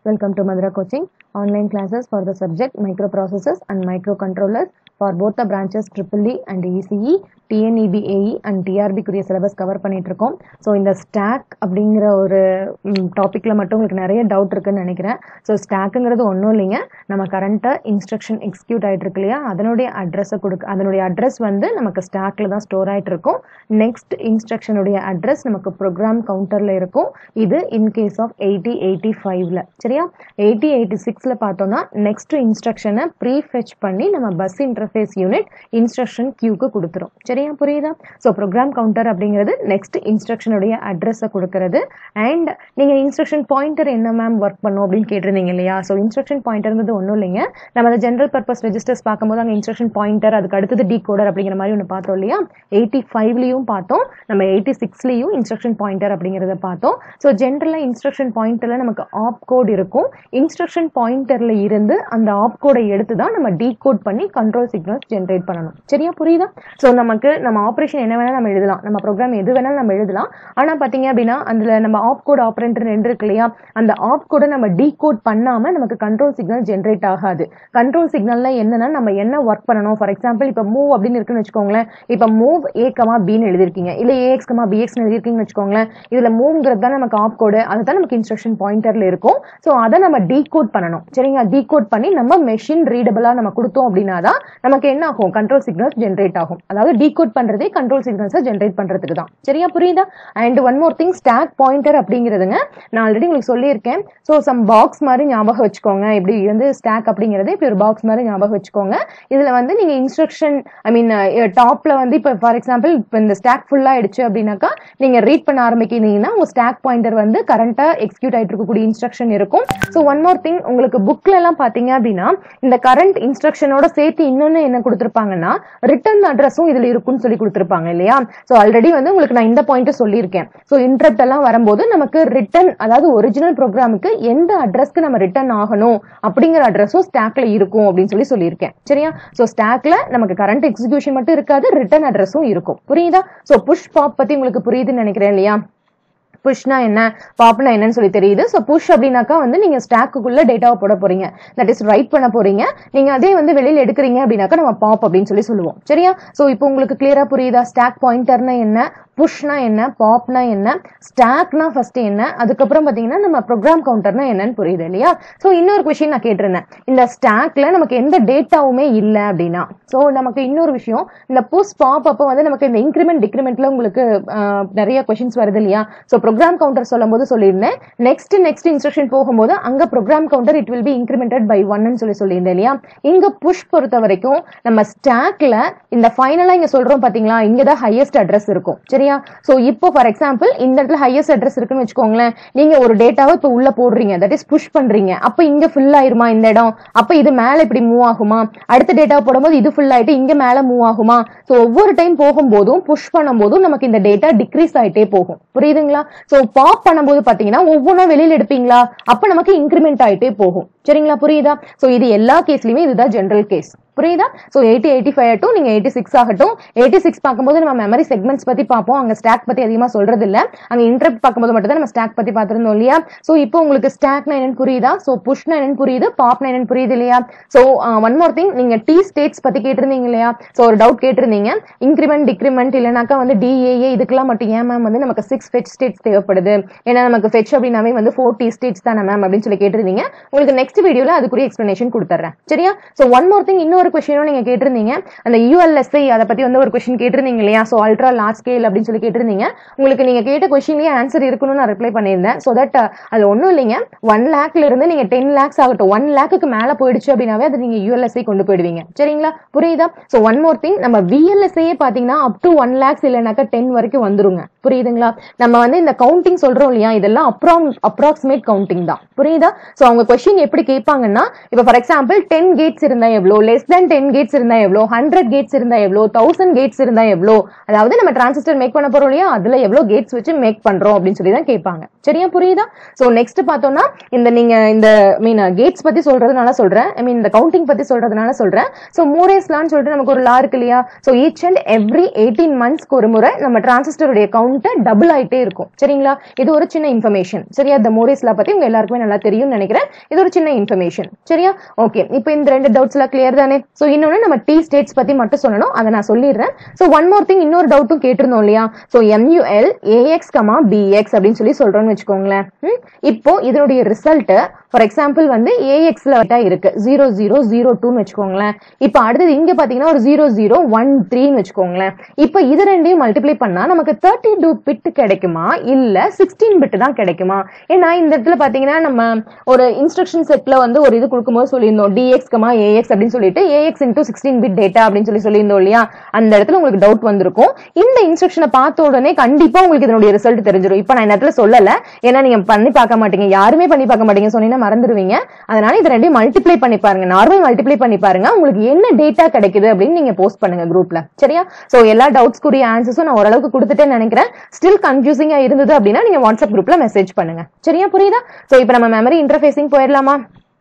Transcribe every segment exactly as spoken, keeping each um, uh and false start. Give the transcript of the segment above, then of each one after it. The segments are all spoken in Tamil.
Welcome to Madura Coaching, online classes for the subject microprocessors and microcontrollers for both the branches triple E and E C E, T N E B A E and T R B குரிய syllabus cover பண்ணிட்டு இருக்கோம். ஸோ இந்த ஸ்டாக் அப்படிங்கிற ஒரு டாப்பிக்கில் மட்டும் உங்களுக்கு நிறைய டவுட் இருக்குன்னு நினைக்கிறேன். ஸோ ஸ்டாக்குங்கிறது ஒன்றும் இல்லைங்க, நம்ம கரண்ட்டாக இன்ஸ்ட்ரக்ஷன் எக்ஸிக்யூட் ஆகிட்டு இருக்கு இல்லையா, அதனுடைய அட்ரஸை கொடுக்க அதனுடைய அட்ரஸ் வந்து நமக்கு ஸ்டாக்கில் தான் ஸ்டோர் ஆகிட்டு இருக்கும். நெக்ஸ்ட் இன்ஸ்ட்ரக்ஷனுடைய அட்ரஸ் நமக்கு ப்ரோக்ராம் கவுண்டரில் இருக்கும். இது இன்கேஸ் ஆஃப் எயிட்டி எயிட்டி ஃபைவ்ல சரியா. எயிட்டி எயிட்டி சிக்ஸில் பார்த்தோம்னா நெக்ஸ்ட் இன்ஸ்ட்ரக்ஷனை ப்ரீ ஃபெச் பண்ணி நம்ம பஸ் இன்டர்ஃபேஸ் யூனிட் இன்ஸ்ட்ரக்ஷன் கியூக்கு கொடுத்துரும். சரியா, புரியுதா? ஸோ ப்ரோக்ராம் கவுண்டர் அப்படிங்கிறது நெக்ஸ்ட் இன்ஸ்ட்ரக்ஷனுடைய அட்ரஸை கொடுக்கறது. அண்ட் நீங்கள் இன்ஸ்ட்ரக்ஷன் பாயிண்டர் என்ன மேம் ஒர்க் பண்ணும் அப்படின்னு கேட்டிருந்தீங்க இல்லையா. ஸோ இன்ஸ்ட்ரக்ஷன் பாயிண்டர்ங்கிறது ஒன்றும் இல்லைங்க, நம்ம அந்த ஜென்ரல் பர்பஸ் ரெஜிஸ்டர்ஸ் பார்க்கும்போது அங்கே இன்ஸ்ட்ரக்ஷன் பாயிண்டர், அதுக்கு அடுத்தது டீ கோடர் அப்படிங்கிற மாதிரி ஒன்று பார்த்தோம் இல்லையா. எயிட்டி ஃபைவ்லையும் பார்த்தோம், நம்ம எயிட்டி சிக்ஸ்லையும் இன்ஸ்ட்ரக்ஷன் பாயிண்டர் அப்படிங்கிறத பார்த்தோம். ஸோ ஜென்ரலாக இன்ஸ்ட்ரக்ஷன் பாயிண்டரில் நமக்கு ஆப் கோட் இருக்கும். இன்ஸ்ட்ரக்ஷன் பாயிண்டரில் இருந்து அந்த ஆப் கோடை எடுத்து தான் நம்ம டீ கோட் பண்ணி கண்ட்ரோல் சிக்னல்ஸ் ஜென்ரேட் பண்ணணும். சரியா, புரியுதா? ஸோ நமக்கு நம்ம ஆப்ரேஷன் என்ன வேணாலும் நம்ம எழுதலாம், நம்ம ப்ரோக்ராம் எது வேணாலும் நம்ம எழுதலாம். ஆனால் பார்த்தீங்க அப்படின்னா அதில் நம்ம ஆப் கோட் ஆப்ரேட்டர் ரெண்டு இருக்கு இல்லையா, அந்த ஆப் கோடை நம்ம டீ கோட் பண்ணாமல் நமக்கு கண்ட்ரோல் சிக்னல் ஜென்ரேட் ஆகாது. கண்ட்ரோல் சிக்னல்ல என்னன்னா நம்ம என்ன ஒர்க் பண்ணணும். ஃபார் எக்ஸாம்பிள் இப்போ மூவ் அப்படின்னு இருக்குன்னு வச்சுக்கோங்களேன். இப்போ மூவ் ஏ கமா பின்னு எழுதிருக்கீங்க, இல்லை ஏஎக்ஸ் கமா பிஎக்ஸ்னு எழுதிருக்கீங்கன்னு வச்சுக்கோங்களேன். இதில் மூவ்ங்கிறது தான் நமக்கு ஆப் கோடு, அதுதான் நமக்கு இன்ஸ்ட்ரக்ஷன் பாயிண்டர்ல இருக்கும். ஸோ அதை நம்ம டீ கோட் பண்ணணும். சரிங்களா, டீ கோட் பண்ணி நம்ம மெஷின் ரீடபிளா நம்ம கொடுத்தோம் அப்படின்னா தான் நமக்கு என்ன ஆகும், கண்ட்ரோல் சிக்னல்ஸ் ஜென்ரேட் ஆகும். அதாவது டீ கோட் பண்றதே கண்ட்ரோல் சிக்னல்ஸை ஜென்ரேட் பண்றதுக்கு தான். சரியா, புரியுதா? And one more thing, stack pointer அப்படிங்கிறதுங்க நான் ஆல்ரெடி உங்களுக்கு சொல்லியிருக்கேன். ஸோ சம் பாக்ஸ் மாதிரி ஞாபகம் வச்சுக்கோங்க. இப்படி வந்து ஸ்டாக் அப்படிங்கிறது இப்படி ஒரு பாக்ஸ் மாதிரி ஞாபகம் வச்சுக்கோங்க. இதுல வந்து நீங்க இன்ஸ்ட்ரக்ஷன் ஐ மீன் டாப்ல வந்து இப்போ ஃபார் எக்ஸாம்பிள் இப்போ இந்த ஸ்டாக் ஃபுல்லா ஆயிடுச்சு அப்படின்னாக்கா நீங்க ரீட் பண்ண ஆரம்பிக்கிறீங்கன்னா உங்க ஸ்டாக் பாயிண்டர் வந்து கரண்டா எக்ஸிக்யூட் ஆயிட்டு இருக்கக்கூடிய இன்ஸ்ட்ரக்ஷன் இருக்கும். ஸோ ஒன் மோர் திங், உங்களுக்கு புக்ல எல்லாம் பாத்தீங்க அப்படின்னா இந்த கரண்ட் இன்ஸ்ட்ரக்ஷனோட சேர்த்து இன்னொன்னு என்ன கொடுத்திருப்பாங்கன்னா ரிட்டர்ன் அட்ரஸும் இதுல இருக்குன்னு சொல்லி கொடுத்திருப்பாங்க இல்லையா. ஸோ ஆல்ரெடி வந்து உங்களுக்கு நான் இந்த பாயிண்ட் சொல்லியிருக்கேன். ஸோ இன்டரப்ட் எல்லாம் வரும்போது நமக்கு ரிட்டர்ன், அதாவது ஒரிஜினல் ப்ரோக்ராமுக்கு எந்த அட்ரஸ்க்கு நம்ம ரிட்டர்ன் ஆகணும் அப்படிங்கிற அட்ரஸும் ஸ்டாக்ல இருக்கும் அப்படின்னு சொல்லி சொல்லியிருக்கேன். சரியா, ஸோ ஸ்டாக்ல நமக்கு கரண்ட் எக்ஸிகியூஷன் மட்டும் இருக்காது, ரிட்டர்ன் அட்ரஸும் இருக்கும். புரியுதா? ஸோ புஷ் பாப் பத்தி உங்களுக்கு புரியுதுன்னு நினைக்கிறேன் இல்லையா. புஷ்னா என்ன, பாப்னா என்னன்னு சொல்லி தெரியுது. ஸோ புஷ் அப்படின்னாக்கா வந்து நீங்க ஸ்டாக்குக்குள்ள டேட்டாவை போட போறீங்க, தட் இஸ் ரைட் பண்ண போறீங்க. நீங்க அதே வந்து வெளியில எடுக்கிறீங்க அப்படின்னாக்கா நம்ம பாப் அப்படின்னு சொல்லி சொல்லுவோம். சரியா, ஸோ இப்போ உங்களுக்கு கிளியரா புரியுதா? ஸ்டாக் பாயிண்டர்னா என்ன, புஷ்னா என்ன, பாப்னா என்ன, ஸ்டாக்னா ஃபர்ஸ்ட் என்ன, அதுக்கப்புறம் பாத்தீங்கன்னா நம்ம ப்ரோக்ராம் கவுண்டர்னா என்னன்னு புரியுது இல்லையா. ஸோ இன்னொரு கொஸ்டின் நான் கேட்டிருந்தேன், இந்த ஸ்டாக்ல நமக்கு எந்த டேட்டாவுமே இல்லை அப்படின்னா. ஸோ நமக்கு இன்னொரு விஷயம், இந்த புஷ் பாப் அப்போ வந்து நமக்கு இந்த இன்கிரிமெண்ட் டிக்ரிமெண்ட்ல உங்களுக்கு நிறைய கொஸ்டின்ஸ் வருது இல்லையா. ஸோ ப்ரோக்ராம் கவுண்டர் சொல்லும் போது சொல்லியிருந்தேன், நெக்ஸ்ட் நெக்ஸ்ட் இன்ஸ்ட்ரக்ஷன் போகும்போது அங்க program counter it will be incremented by ஒன்னு சொல்லி சொல்லியிருந்தேன் இல்லையா. இங்க புஷ் பொறுத்த வரைக்கும் நம்ம ஸ்டாக்ல இந்த ஃபைனலா இங்க சொல்றோம் பாத்தீங்களா, இங்கதான் ஹையஸ்ட் அட்ரஸ் இருக்கும். சரியா, சோ இப்போ ஃபார் எக்ஸாம்பிள் இந்த இடத்துல ஹையஸ்ட் அட்ரஸ் இருக்குன்னு வச்சுக்கோங்களேன். நீங்க ஒரு டேட்டாவை இப்போ உள்ள போடுறீங்க, தட் இஸ் புஷ் பண்றீங்க. அப்ப இங்க ஃபுல் ஆயிருமா இந்த இடம், அப்ப இது மேல இப்படி மூவ் ஆகுமா, அடுத்த டேட்டாவை போடும்போது இது ஃபுல் ஆயிட்டு இங்க மேல மூவ் ஆகுமா. சோ ஒவ்வொரு டைம் போகும்போதும் புஷ் பண்ணும்போதும் நமக்கு இந்த டேட்டா டிக்ரீஸ் ஆயிட்டே போகும். புரியுதுங்களா? சோ பாப் பண்ணும்போது பாத்தீங்கன்னா ஒவ்வொன்றும் வெளியில எடுப்பீங்களா, அப்ப நமக்கு இன்கிரிமெண்ட் ஆயிட்டே போகும். சரிங்களா, புரியுதா? சோ இது எல்லா கேஸ்லயுமே இதுதான் ஜெனரல் கேஸ். புரியுதா? சோ எயிட்டி எயிட்டி ஃபைவ் ஆகட்டும், நீங்க எயிட்டி சிக்ஸ் ஆகட்டும். எயிட்டி சிக்ஸ் பார்க்கும்போது நம்ம மெமரி செக்மெண்ட்ஸ் பத்தி பார்ப்போம், அங்க ஸ்டாக் பத்தி அதிகமா சொல்றது இல்ல. அங்க இன்டரப்ட் பார்க்கும்போது மட்டும் தான் நம்ம ஸ்டாக் பத்தி பார்த்திருந்தோம் இல்லையா. சோ இப்போ உங்களுக்கு ஸ்டாக்னா என்னன்னு புரியுதா, சோ புஷ்னா என்னன்னு புரியுது, பாப்னா என்னன்னு புரியுது இல்லையா. சோ ஒன் மோர் திங், நீங்க டி ஸ்டேட்ஸ் பத்தி கேட்டிருந்தீங்க இல்லையா. சோ ஒரு டவுட் கேட்டிருந்தீங்க, இன்கிரிமெண்ட் டிக்ரிமெண்ட் இல்லைனாக்கா வந்து டிஏஏ இதுக்கெல்லாம் மட்டும் ஏன் மேம் வந்து நமக்கு சிக்ஸ் ஃபெச் ஸ்டேட்ஸ் தேவைப்படுது, ஏன்னா நமக்கு ஃபெச் அப்படின்னாவே வந்து ஃபோர் டி ஸ்டேட்ஸ் தானே மேம் அப்படின்னு சொல்லி கேட்டிருந்தீங்க. உங்களுக்கு நெக்ஸ்ட் வீடியோல அதுக்குரிய எக்ஸ்பிளனேஷன் கொடுத்துறேன். சரியா, சோ ஒன் மோர் திங், இன்னொரு கொஸ்டினும் நீங்க கேட்டிருந்தீங்க, அந்த யூஎல்எஸ்ஐ அதை பத்தி வந்து ஒரு கொஸ்டின் கேட்டிருந்தீங்க இல்லையா. சோ அல்ட்ரா லார்ஜ் ஸ்கேல் அப்படின்னு சொல்லி கேட்டிருந்தீங்க. உங்களுக்கு நீங்க கேட்ட கொஸ்டின்லயே ஆன்சர் இருக்கணும்னு நான் ரிப்ளை பண்ணியிருந்தேன். சோ தட் அது ஒன்னும் இல்லைங்க, ஒன் லேக்ல இருந்து நீங்க டென் லேக்ஸ் ஆகட்டும், ஒன் லேக்கு மேல போயிடுச்சு அப்படின்னாவே அது நீங்க யூஎல்எஸ்ஐ கொண்டு போயிடுவீங்க. சரிங்களா, புரியுதா? சோ ஒன் மோர் திங், நம்ம விஎல்எஸ்ஐ பாத்தீங்கன்னா அப் டு ஒன் லேக்ஸ் இல்லைனாக்கா டென் வரைக்கும் வந்துருங்க. புரியுதுங்களா? நம்ம வந்து இந்த கவுண்டிங் சொல்றோம் இல்லையா, இதெல்லாம் அப்ராக்சிமேட் கவுண்டிங் தான். புரியுதா? சோ அவங்க கொஸ்டின் எப்படி கேட்பாங்கன்னா, இப்ப ஃபார் எக்ஸாம்பிள் டென் கேட்ஸ் இருந்தா எவ்வளவு, லெஸ் than ten gates இருந்தா எவ்வளோ, hundred gates இருந்தா எவ்வளோ, thousand gates இருந்தா எவ்வளோ, அதாவது நம்ம டிரான்சிஸ்டர் மேக் பண்ண போறோம் இல்லையா, அதுல எவ்வளவு கேட்ஸ் வச்சு மேக் பண்றோம் அப்படின்னு சொல்லி தான் கேட்பாங்க. சரியா, புரியுதா? சோ நெக்ஸ்ட் பார்த்தோம்னா இந்த நீங்க இந்த மீன் கேட்ஸ் பத்தி சொல்றதுனால சொல்றேன், ஐ மீன் இந்த கவுண்டிங் பத்தி சொல்றதுனால சொல்றேன். சோ மூரேஸ் லான்னு சொல்லிட்டு நமக்கு ஒரு லா இருக்கு இல்லையா, so each and every eighteen மந்த்ஸ்க்கு ஒரு முறை நம்ம டிரான்சிஸ்டருடைய கவுண்ட் டபுள் ஆயிட்டே இருக்கும். சரிங்களா, இது ஒரு சின்ன இன்ஃபர்மேஷன். சரியா, இந்த மூரேஸ் லா பத்தி உங்க எல்லாருக்குமே நல்லா தெரியும்னு நினைக்கிறேன். இது ஒரு சின்ன இன்ஃபர்மேஷன். சரியா, ஓகே. இப்போ இந்த ரெண்டு டவுட்ஸ் எல்லாம் கிளியர் தானே? சோ இன்னொன்னு நம்ம டி ஸ்டேட்ஸ் பத்தி மட்டும் சொல்லணும், அதை நான் சொல்லிடுறேன். சோ ஒன் மோர் திங், இன்னொரு டவுட்டும் கேட்டிருந்தோம் இல்லையா, so MUL AX comma BX அப்படின்னு சொல்லி சொல்றோம்னு வச்சுக்கோங்களேன். இப்போ இதனுடைய ரிசல்ட் ஃபார் எக்ஸாம்பிள் வந்து ஏஎக்ஸ்ல இருக்கு ஜீரோ ஜீரோ ஜீரோ டூன்னு வச்சுக்கோங்களேன். இப்போ அடுத்தது இங்க பாத்தீங்கன்னா ஒரு ஜீரோ ஜீரோ ஒன் த்ரீன்னு வச்சுக்கோங்களேன். இப்போ இது ரெண்டையும் மல்டிப்ளை பண்ணா நமக்கு தேர்ட்டி டூ பிட் கிடைக்குமா இல்ல சிக்ஸ்டீன் பிட் தான் கிடைக்குமா? ஏன்னா இந்த இடத்துல பாத்தீங்கன்னா நம்ம ஒரு இன்ஸ்ட்ரக்ஷன் செட்ல வந்து ஒரு இது கொடுக்கும்போது சொல்லியிருந்தோம் டிஎக்ஸ் கமா ஏஎக்ஸ் அப்படின்னு சொல்லிட்டு AX into sixteen bit data அப்படின்னு சொல்லி சொல்லியிருந்தோம் இல்லையா, அந்த இடத்துல உங்களுக்கு டவுட் வந்திருக்கும். இந்த இன்ஸ்ட்ரக்ஷனை பார்த்த உடனே கண்டிப்பா உங்களுக்கு இதனுடைய ரிசல்ட் தெரிஞ்சிடும். இப்ப நான் இந்த இடத்துல சொல்லல, ஏன்னா நீங்க பண்ணி பார்க்க மாட்டீங்க, யாருமே பண்ணி பார்க்க மாட்டீங்க, சொன்னீங்கன்னா மறந்துடுவீங்க. அதனால இது ரெண்டையும் மல்டிப்ளை பண்ணி பாருங்க, நார்மல் மல்டிப்ளை பண்ணி பாருங்க, உங்களுக்கு என்ன டேட்டா கிடைக்குது அப்படின்னு நீங்க போஸ்ட் பண்ணுங்க குரூப்ல. சரியா, சோ எல்லா டவுட்ஸ்க்குரிய ஆன்சர்ஸும் நான் ஓரளவுக்கு கொடுத்துட்டேன்னு நினைக்கிறேன். ஸ்டில் கன்ஃபியூசிங்கா இருந்தது அப்படின்னா நீங்க வாட்ஸ்அப் குரூப்ல மெசேஜ் பண்ணுங்க. சரியா, புரியுதா? சோ இப்போ நம்ம மெமரி இன்டர்ஃபேசிங் போயிடலாமா?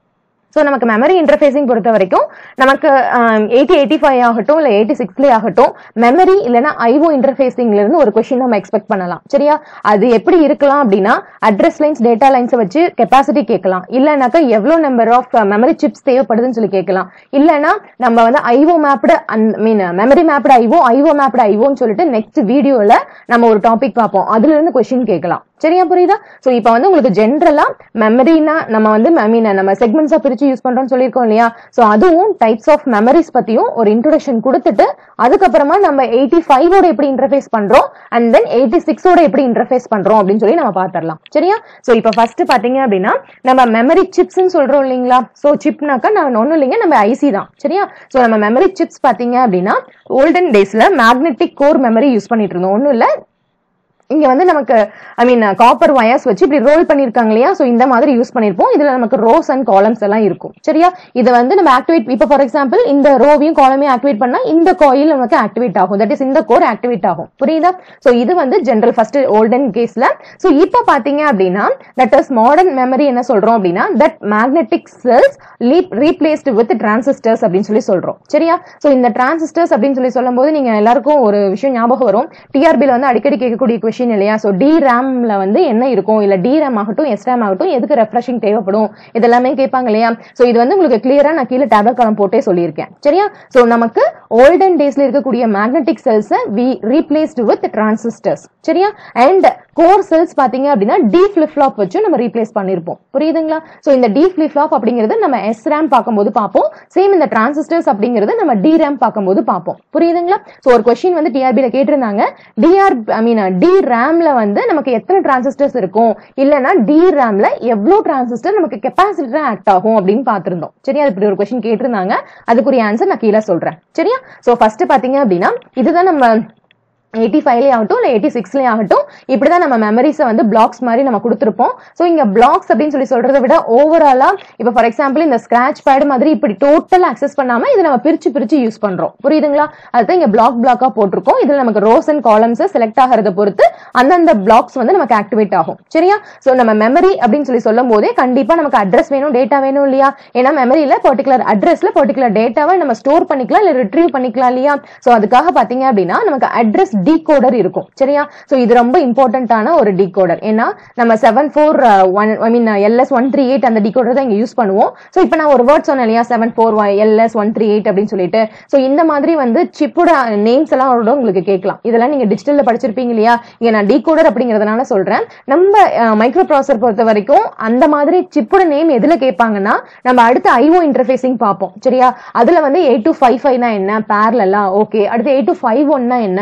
சோ நமக்கு மெமரி இன்டர்ஃபேசிங் பொறுத்த வரைக்கும் நமக்கு எயிட்டி எயிட்டி ஃபைவ் ஆகட்டும் இல்ல எயிட்டி சிக்ஸ்ல ஆகட்டும் மெமரி இல்லைன்னா ஐஓ இன்டர்ஃபேசிங்ல இருந்து ஒரு கொஸ்டின் நம்ம எக்ஸ்பெக்ட் பண்ணலாம். சரியா, அது எப்படி இருக்கலாம் அப்படின்னா அட்ரஸ் லைன்ஸ் டேட்டா லைன்ஸ் வச்சு கெப்பாசிட்டி கேட்கலாம், இல்லைனாக்கா எவ்வளவு நம்பர் ஆஃப் மெமரி சிப்ஸ் தேவைப்படுதுன்னு சொல்லி கேட்கலாம், இல்லைன்னா நம்ம வந்து IO mapped mean memory mapped IO IO mapped ஐஓன்னு சொல்லிட்டு நெக்ஸ்ட் வீடியோல நம்ம ஒரு டாபிக் பார்ப்போம், அதுல இருந்து கொஸ்டின் கேட்கலாம். சரியா, புரியுதா? சோ இப்போ வந்து உங்களுக்கு ஜென்ரலா மெமரினா நம்ம வந்து நம்ம செக்மெண்ட்ஸா பிரிச்சு யூஸ் பண்றோம்னு சொல்லியிருக்கோம் இல்லையா, சோ அதுவும் டைப்ஸ் ஆஃப் மெமரிஸ் பத்தியும் ஒரு இன்ட்ரோடக்ஷன் கொடுத்துட்டு அதுக்கப்புறமா நம்ம எயிட்டி ஃபைவ் ஓட எப்படி இன்டர்ஃபேஸ் பண்றோம் அண்ட் தென் எயிட்டி சிக்ஸ் ஓட எப்படி இன்டர்ஃபேஸ் பண்றோம் அப்படின்னு சொல்லி நம்ம பாத்திரலாம். சரியா, சோ இப்போ ஃபர்ஸ்ட் பாத்தீங்க அப்படின்னா நம்ம மெமரி சிப்ஸ் சொல்றோம் இல்லைங்களா, சோ சிப்னாக்கா நான் ஒண்ணும் இல்லைங்க, நம்ம ஐசி தான். சரியா, சோ நம்ம மெமரி சிப்ஸ் பாத்தீங்க அப்படின்னா ஓல்டன் டேஸ்ல மேக்னெட்டிக் கோர் மெமரி யூஸ் பண்ணிட்டு இருந்தோம். ஒண்ணும் இல்ல, இங்க வந்து நமக்கு ஐ மீன் காப்பர் வயர்ஸ் வச்சு இப்படி ரோல் பண்ணிருக்காங்க இல்லையா, சோ இந்த மாதிரி யூஸ் பண்ணிருப்போம். இதுல நமக்கு ரோஸ் அண்ட் காலம்ஸ் எல்லாம் இருக்கும். சரியா, இதை வந்து நம்ம ஆக்டிவேட் இப்ப ஃபார் எக்ஸாம்பிள் இந்த ரோவையும் காலமையும் ஆக்டிவேட் பண்ணா இந்த காயில் நமக்கு ஆக்டிவேட் ஆகும், தட் இஸ் இந்த கோர் ஆக்டிவேட் ஆகும். புரியுதா? சோ இது வந்து ஜெனரல் ஃபர்ஸ்ட் ஓல்டன் கேஸ்ல. சோ இப்ப பாத்தீங்க அப்படின்னா தட் இஸ் மாடர்ன் மெமரி என்ன சொல்றோம் அப்படின்னா that magnetic cells replaced with transistors அப்படின்னு சொல்லி சொல்றோம். சரியா, சோ இந்த டிரான்சிஸ்டர்ஸ் அப்படின்னு சொல்லி சொல்லும் போது நீங்க எல்லாருக்கும் ஒரு விஷயம் ஞாபகம் வரும், டிஆர்பில வந்து அடிக்கடி கேட்கக்கூடிய கொஸ்டின் இல்லையா, சோ டி ரேம்ல வந்து என்ன இருக்கும், இல்ல டி ரேம் ஆகட்டும் எஸ் ரேம் ஆகட்டும் எதுக்கு ரெஃப்ரெஷிங் தேவைப்படும், இதெல்லாமே கேட்பாங்க இல்லையா. சோ இது வந்து உங்களுக்கு கிளியரா நான் கீழே டேபிள் காலம் போட்டே சொல்லியிருக்கேன். சரியா, சோ நமக்கு ஓல்டன் டேஸ்ல இருக்கக்கூடிய magnetic cells we replaced with transistors. சரியா, அண்ட் கோர் செல்ஸ் பாத்தீங்க அப்படின்னா டி ஃபிளிப் ஃப்ளாப் வச்சு நம்ம ரீப்ளேஸ் பண்ணிருப்போம். புரியுதுங்களா? சோ இந்த டி ஃபிளிப் ஃப்ளாப் அப்படிங்கிறது நம்ம எஸ் ரேம் பார்க்கும்போது பார்ப்போம், சேம் இந்த டிரான்சிஸ்டர்ஸ் அப்படிங்கிறது நம்ம டி ரேம் பார்க்கும்போது பார்ப்போம். புரியுதுங்களா? சோ ஒரு கொஸ்டின் வந்து டிஆர்பில கேட்டிருந்தாங்க, டிஆர் ஐ மீன் டி ரேம்ல வந்து நமக்கு எத்தனை டிரான்சிஸ்டர்ஸ் இருக்கும், இல்லனா டி ரேம்ல எவ்வளவு டிரான்சிஸ்டர் நமக்கு கெபாசிட்டரா ஆக்ட் ஆகும் அப்படின்னு பாத்துருந்தோம். சரியா, இப்படி ஒரு கொஸ்டின் கேட்டிருந்தாங்க, அதுக்குரிய ஆன்சர் நான் கீழே சொல்றேன். சரியா, சோ ஃபர்ஸ்ட் பாத்தீங்க அப்படின்னா இதுதான் நம்ம எயிட்டி ஃபைவ்லயே ஆகட்டும் இல்ல எயிட்டி சிக்ஸ்லயே ஆகட்டும் இப்படிதான் நம்ம மெமரிஸை வந்து பிளாக்ஸ் மாதிரி நம்ம கொடுத்துருப்போம். சோ இங்க பிளாக்ஸ் அப்படின்னு சொல்லி சொல்றதை விட ஓவராலா இப்ப ஃபார் எக்ஸாம்பிள் இந்த ஸ்கிராச் பேட் மாதிரி இப்படி டோட்டல் அக்சஸ் பண்ணாம இதை நம்ம பிரிச்சு பிரிச்சு யூஸ் பண்றோம். புரியுதுங்களா? அதுதான் இங்க பிளாக் பிளாக்கா போட்டிருக்கோம். இதுல நமக்கு ரோஸ் அண்ட் காலம்ஸ் செலக்ட் ஆகிறத பொறுத்து அந்தந்த பிளாக்ஸ் வந்து நமக்கு ஆக்டிவேட் ஆகும். சரியா, சோ நம்ம மெமரி அப்படின்னு சொல்லி சொல்லும் போதே கண்டிப்பா நமக்கு அட்ரஸ் வேணும், டேட்டா வேணும் இல்லையா. ஏன்னா மெமரியில பர்டிகுலர் அட்ரஸ்ல பர்டிகுலர் டேட்டாவை நம்ம ஸ்டோர் பண்ணிக்கலாம் இல்ல ரிட்ரீவ் பண்ணிக்கலாம் இல்லையா. சோ அதுக்காக பாத்தீங்க அப்படின்னா நமக்கு அட்ரஸ் டீகோடர் இருக்கும். சரியா, சோ இது ரொம்ப இம்பார்ட்டன்டான ஒரு டீகோடர். ஏன்னா நம்ம seven four one I mean LS one three eight அந்த டீகோடர் தான் இங்க யூஸ் பண்ணுவோம். சோ இப்போ நான் ஒரு வேர்ட் சொன்னேன் இல்லையா, seven four LS one three eight அப்படின்னு சொல்லிட்டு. சோ இந்த மாதிரி வந்து சிப்போட நேம்ஸ் எல்லாம் உங்களுக்கு கேட்கலாம். இதெல்லாம் நீங்க டிஜிட்டல்ல படிச்சிருப்பீங்க இல்லையா. இங்க நான் டீகோடர் அப்படிங்கறதுனால சொல்றேன். நம்ம மைக்ரோ ப்ராசஸர் பொறுத்த வரைக்கும் அந்த மாதிரி சிப்போட நேம் எதுல கேட்பாங்கன்னா நம்ம அடுத்து ஐஓ இன்டர்ஃபேசிங் பார்ப்போம். சரியா, அதுல வந்து எயிட் டூ ஃபைவ் ஃபைவ்னா என்ன, பேரலா, ஓகே. அடுத்து எயிட் டூ ஃபைவ் ஒன்னா என்ன, எயிட் டூ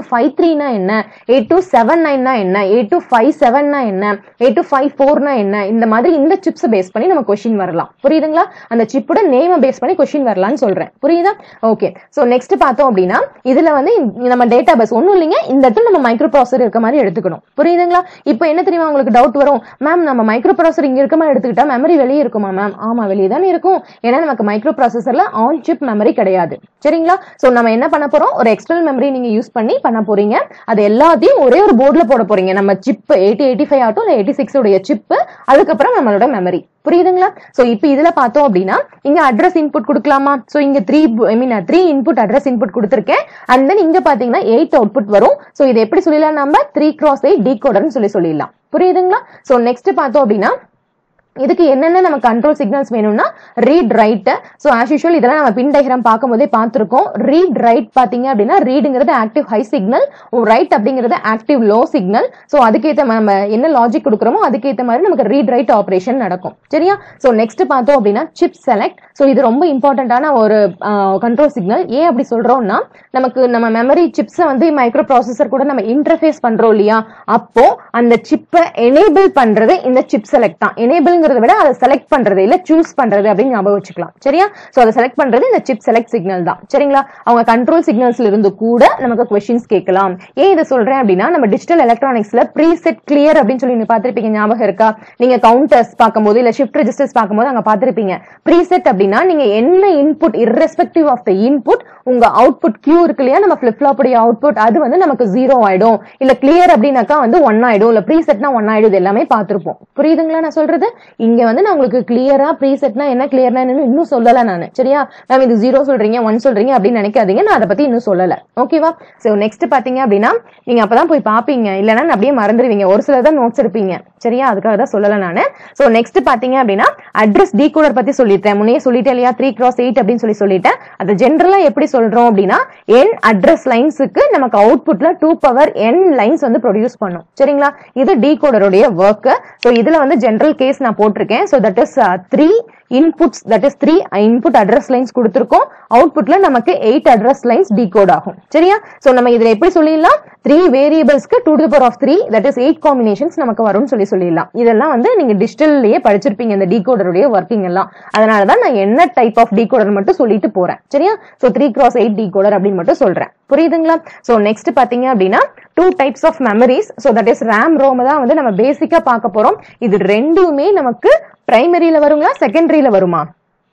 ஃபைவ் த்ரீனா என்ன, எயிட் டூ செவன் நைன்னா என்ன, எயிட் டூ ஃபைவ் செவன்னா என்ன, எயிட் டூ ஃபைவ் ஃபோர்னா என்ன, இந்த மாதிரி இந்த சிப்ஸ் பேஸ் பண்ணி நம்ம கொஸ்டின் வரலாம். புரியுதுங்களா? அந்த சிப்போட நேம் பேஸ் பண்ணி கொஸ்டின் வரலாம்னு சொல்றேன். புரியுதா? ஓகே. சோ நெக்ஸ்ட் பார்த்தோம் அப்படின்னா இதுல வந்து நம்ம டேட்டா பேஸ் ஒன்னும் இல்லைங்க, இந்த இடத்துல நம்ம மைக்ரோ ப்ராசஸர் இருக்க மாதிரி எடுத்துக்கணும். புரியுதுங்களா? இப்போ என்ன தெரியுமா உங்களுக்கு டவுட் வரும், மேம் நம்ம மைக்ரோ ப்ராசஸர் இங்க இருக்க மாதிரி எடுத்துக்கிட்டா மெமரி வெளியே இருக்குமா மேம்? ஆமா, வெளியே தான் இருக்கும். ஏன்னா நமக்கு மைக்ரோ ப்ராசஸர்ல ஆன் சிப் மெமரி கிடையாது. சரிங்களா? சோ நம்ம என்ன பண்ண போறோம், ஒரு எக்ஸ்டர்னல் மெமரி நீங்க யூஸ் பண்ணி பண்ண போறீங்க. அது எல்லாத்தையும் ஒரே ஒரு போர்டுல போட போறீங்க. நம்ம சிப் எயிட்டி எயிட்டி ஃபைவ் ஆகட்டும் இல்ல எயிட்டி சிக்ஸ் உடைய சிப், அதுக்கப்புறம் நம்மளோட மெமரி. புரியுதுங்களா? சோ இப்போ இதுல பார்த்தோம் அப்படின்னா இங்க அட்ரஸ் இன்புட் கொடுக்கலாமா? சோ இங்க three I mean three input address input கொடுத்திருக்கேன். அண்ட் தென் இங்க பாத்தீங்கன்னா எயிட் அவுட்புட் வரும். சோ இதை எப்படி சொல்லலாம், நம்ம த்ரீ கிராஸ் எயிட் டீகோடர்னு சொல்லி சொல்லிடலாம். புரியுதுங்களா? சோ நெக்ஸ்ட் பார்த்தோம் அப்படின்னா இதுக்கு என்னென்ன நம்ம கண்ட்ரோல் சிக்னல்ஸ் வேணும்னா read write. So as usual இதெல்லாம் நம்ம பின் டயக்ராம் பார்க்கும்போதே பார்த்திருக்கோம். ரீட் ரைட் பாத்தீங்க அப்படின்னா ரீடுங்கிறது ஆக்டிவ் ஹை சிக்னல், ரைட் அப்படிங்கிறது ஆக்டிவ் லோ சிக்னல். சோ அதுக்கேற்ற நம்ம என்ன லாஜிக் கொடுக்குறோமோ அதுக்கேற்ற மாதிரி நமக்கு ரீட் ரைட் ஆபரேஷன் நடக்கும். சரியா? சோ நெக்ஸ்ட் பார்த்தோம் அப்படின்னா சிப் செலக்ட். சோ இது ரொம்ப இம்பார்ட்டன்டான ஒரு கண்ட்ரோல் சிக்னல். ஏன் அப்படி சொல்றோம்னா நமக்கு நம்ம மெமரி சிப்ஸை வந்து மைக்ரோ ப்ராசஸர் கூட நம்ம இன்டர்ஃபேஸ் பண்றோம் இல்லையா, அப்போ அந்த சிப்பை எனேபிள் பண்றது இந்த சிப் செலக்ட் தான். எனேபிள் விட அதை செலக்ட் பண்றது இல்ல சூஸ் பண்றது அப்படின்னு ஞாபகம் வச்சுக்கலாம். சரியா? சோ அதை செலக்ட் பண்றது இந்த சிப் செலக்ட் சிக்னல் தான். சரிங்களா? அவங்க கண்ட்ரோல் சிக்னல்ஸ்ல இருந்து கூட நமக்கு क्वेश्चंस கேட்கலாம். ஏன் இதை சொல்றேன் அப்படின்னா நம்ம டிஜிட்டல் எலக்ட்ரானிக்ஸ்ல ப்ரீசெட் கிளியர் அப்படின்னு சொல்லி நீங்க பாத்திருப்பீங்க, ஞாபகம் இருக்கா? நீங்க கவுண்டர்ஸ் பார்க்கும்போது இல்ல ஷிஃப்ட் ரெஜிஸ்டர்ஸ் பார்க்கும்போது அங்க பாத்திருப்பீங்க. ப்ரீசெட் அப்படின்னா நீங்க என்ன input irrespective of the input உங்க அவுட்புட் கியூ இருக்கு இல்லையா, நம்ம ஃபிளிப் ஃப்ளாப் உடைய அவுட்புட் அது வந்து நமக்கு ஜீரோ ஆயிடும், இல்ல கிளியர் அப்படின்னாக்கா வந்து ஒன் ஆயிடும், இல்ல ப்ரீசெட்னா ஒன் ஆயிடும். எல்லாமே பார்த்திருப்போம். புரியுதுங்களா நான் சொல்றது? இங்க வந்து நான் உங்களுக்கு கிளியரா ப்ரீசெட்னா என்ன கிளியர்னா என்ன இன்னும் சொல்லல நானு. சரியா? மேம் இது ஜீரோ சொல்றீங்க ஒன் சொல்றீங்க அப்படின்னு நினைக்காதீங்க, நான் அதை பத்தி இன்னும் சொல்லல. ஓகேவா? சோ நெக்ஸ்ட் பாத்தீங்க அப்படின்னா நீங்க அப்பதான் போய் பாப்பீங்க, இல்லன்னா அப்படியே மறந்துடுவீங்க. ஒரு சிலர் தான் நோட்ஸ் எடுப்பீங்க. சரியா? அதுக்காக தான் சொல்லல நானு. சோ நெக்ஸ்ட் பாத்தீங்க அப்படின்னா அட்ரஸ் டீகோடர் பத்தி சொல்லிட்டேன். முன்னே சொல்லிட்டேன் இல்லையா, த்ரீ கிராஸ் எயிட் அப்படின்னு சொல்லி சொல்லிட்டேன். அது ஜென்ரலா எப்படி சொல்றோம் அப்படின்னா என் அட்ரஸ் லைன்ஸுக்கு நமக்கு அவுட்புட்ல டூ பவர் என் லைன்ஸ் வந்து ப்ரொடியூஸ் பண்ணும். சரிங்களா? இது டீகோடருடைய ஒர்க். சோ இதுல வந்து ஜெனரல் கேஸ் நான் போட்டிருக்கேன். So that is three inputs, that is three input address lines கொடுத்திருக்கோம். அவுட்புட்ல நமக்கு எயிட் அட்ரஸ் லைன்ஸ் டீகோட் ஆகும். சரியா? சோ நம்ம இதுல எப்படி சொல்லிடலாம், த்ரீ வேரியபிள்ஸ்க்கு two to the power of three that is eight combinations நமக்கு வரும்னு சொல்லி சொல்லிடலாம். இதெல்லாம் வந்து நீங்க டிஜிட்டல்லயே படிச்சிருப்பீங்க இந்த டீகோடருடைய ஒர்க்கிங் எல்லாம். அதனாலதான் நான் என்ன டைப் ஆஃப் டீகோடர் மட்டும் சொல்லிட்டு போறேன். சரியா? So three cross eight decoder அப்படின்னு மட்டும் சொல்றேன். புரியுதுங்களா? சோ நெக்ஸ்ட் பாத்தீங்க அப்படின்னா two types of memories. So that is RAM ROM தான் வந்து நம்ம பேசிக்கா பார்க்க போறோம். இது ரெண்டுமே நமக்கு பிரைமரியில வருங்களா செகண்டரியில வருமா?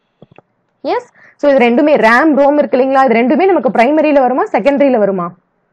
எஸ். சோ இது ரெண்டுமே ரேம் ரோம் இருக்கு இல்லைங்களா, இது ரெண்டுமே நமக்கு பிரைமரியில வருமா செகண்டரியில வருமா?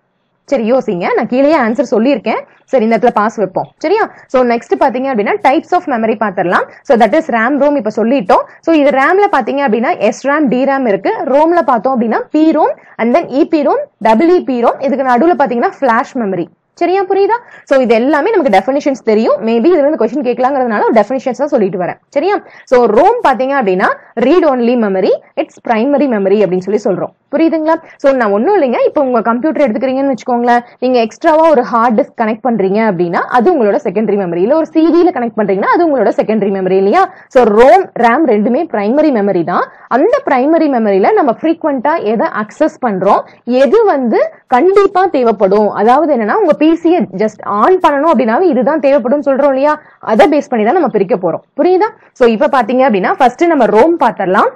சரி யோசிங்க, நான் கீழே ஆன்சர் சொல்லியிருக்கேன். சரி இந்த இடத்துல பாஸ் வைப்போம். சரியா? சோ நெக்ஸ்ட் பாத்தீங்க அப்படின்னா டைப்ஸ் ஆஃப் மெமரி பாத்திரலாம். So that is RAM ROM இப்ப சொல்லிட்டோம். சோ இது ரேம்ல பாத்தீங்க அப்படின்னா எஸ் ரேம் டி ரேம் இருக்கு. ரோம்ல பார்த்தோம் அப்படின்னா P ROM and then EP ROM double EP ROM. இதுக்கு நடுவுல பாத்தீங்கன்னா ஃபிளாஷ் மெமரி. சரியா? புரியுதா? சோ இது எல்லாமே நமக்கு டெஃபினிஷன்ஸ் தெரியும். மேபி இதுல இருந்து क्वेश्चन கேட்கலாங்கிறதுனால டெஃபினிஷன்ஸ் தான் சொல்லிட்டு வரேன். சரியா? சோ ரோம் பாத்தீங்க அப்படின்னா read only memory, it's primary memory அப்படின்னு சொல்லி சொல்றோம். புரியுதுங்களா? சோ நான் ஒன்னும் இல்லைங்க, இப்போ உங்க கம்ப்யூட்டர் எடுத்துக்கிறீங்கன்னு வச்சுக்கோங்களேன், நீங்க எக்ஸ்ட்ராவா ஒரு ஹார்ட் டிஸ்க் கனெக்ட் பண்றீங்க அப்படின்னா அது உங்களோட செகண்டரி மெமரி, இல்ல ஒரு சிடில கனெக்ட் பண்றீங்கன்னா அது உங்களோட செகண்டரி மெமரி இல்லையா? சோ ரோம் ரேம் ரெண்டுமே பிரைமரி மெமரி தான். அந்த பிரைமரி மெமரியில நம்ம ஃப்ரீக்வெண்டா எதை அக்சஸ் பண்றோம், எது வந்து கண்டிப்பா தேவைப்படும், அதாவது என்னன்னா உங்க பிசியை ஜஸ்ட் ஆன் பண்ணணும் அப்படின்னாவே இதுதான் தேவைப்படும் சொல்றோம் இல்லையா, அதை பேஸ் பண்ணி தான் நம்ம பிரிக்க போறோம். புரியுதா? சோ இப்ப பாத்தீங்க அப்படின்னா ஃபர்ஸ்ட் நம்ம ரோம் பார்த்தரலாம்.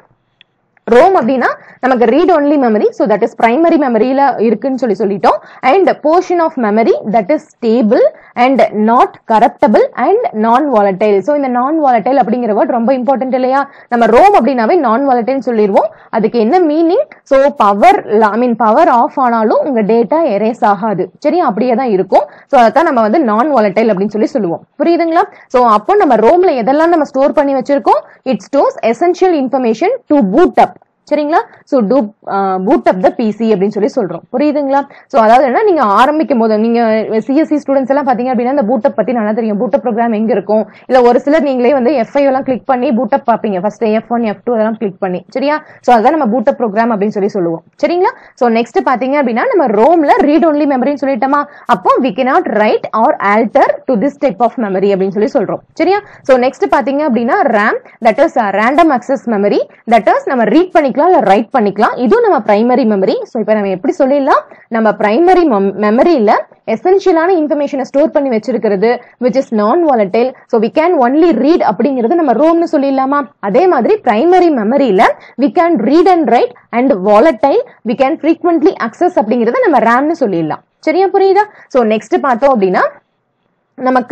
ரோம் அப்படின்னா நமக்கு read only memory, so that is primary மெமரியில இருக்குன்னு சொல்லி சொல்லிட்டோம். And portion of memory that is stable and not corruptible and non volatile. So இந்த நான் வாலடைல் அப்படிங்கிற வேர்ட் ரொம்ப இம்பார்ட்டன்ட் இல்லையா? நம்ம ரோம் அப்படின்னாவே நான் வாலடைல் சொல்லிடுவோம். அதுக்கு என்ன meaning? So power I mean power off ஆனாலும் உங்க டேட்டா எரேஸ் ஆகாது. சரியா? அப்படியே தான் இருக்கும். சோ அதான் நம்ம வந்து நான் வாலடைல் அப்படின்னு சொல்லி சொல்லுவோம். புரியுதுங்களா? சோ அப்போ நம்ம ரோம்ல எதெல்லாம் நம்ம ஸ்டோர் பண்ணி வச்சிருக்கோம், it stores essential information to boot up. சரிங்களா? So to boot up the PC அப்படின்னு சொல்லி சொல்றோம். புரியுதுங்களா? சோ அதாவது என்ன, நீங்க ஆரம்பிக்கும் போது நீங்க சிஎஸ்சி ஸ்டூடெண்ட்ஸ் எல்லாம் பாத்தீங்க அப்படின்னா இந்த பூட் அப் பத்தி நல்லா தெரியும். பூட் அப் ப்ரோக்ராம் எங்க இருக்கும், இல்ல ஒரு சிலர் நீங்களே வந்து எஃப் ஐ எல்லாம் கிளிக் பண்ணி பூட் அப் பாப்பீங்க. First F one F two அதெல்லாம் கிளிக் பண்ணி. சரியா? சோ அதான் நம்ம பூட் அப் ப்ரோக்ராம் அப்படின்னு சொல்லி சொல்லுவோம். சரிங்களா? சோ நெக்ஸ்ட் பாத்தீங்க அப்படின்னா நம்ம ரோம்ல ரீட் ஒன்லி மெமரின்னு சொல்லிட்டோமா, அப்போ we cannot write or alter to this type of memory அப்படின்னு சொல்லி சொல்றோம். சரியா? சோ நெக்ஸ்ட் பாத்தீங்க அப்படின்னா RAM, that is random access memory, that is நம்ம ரீட் பண்ணிக்கலாம் பண்ணிக்கலாம் இல்ல ரைட் பண்ணிக்கலாம். இதுவும் நம்ம பிரைமரி மெமரி. ஸோ இப்போ நம்ம எப்படி சொல்லிடலாம், நம்ம பிரைமரி மெமரியில எசென்ஷியலான இன்ஃபர்மேஷனை ஸ்டோர் பண்ணி வச்சிருக்கிறது which is non volatile. So we can only read அப்படிங்கிறது நம்ம ரோம்னு சொல்லிடலாமா. அதே மாதிரி பிரைமரி மெமரியில we can read and write and volatile we can frequently access அப்படிங்கறத நம்ம ரேம்னு சொல்லிடலாம். சரியா, புரியுதா? ஸோ நெக்ஸ்ட் பார்த்தோம் அப்படின்னா நமக்கு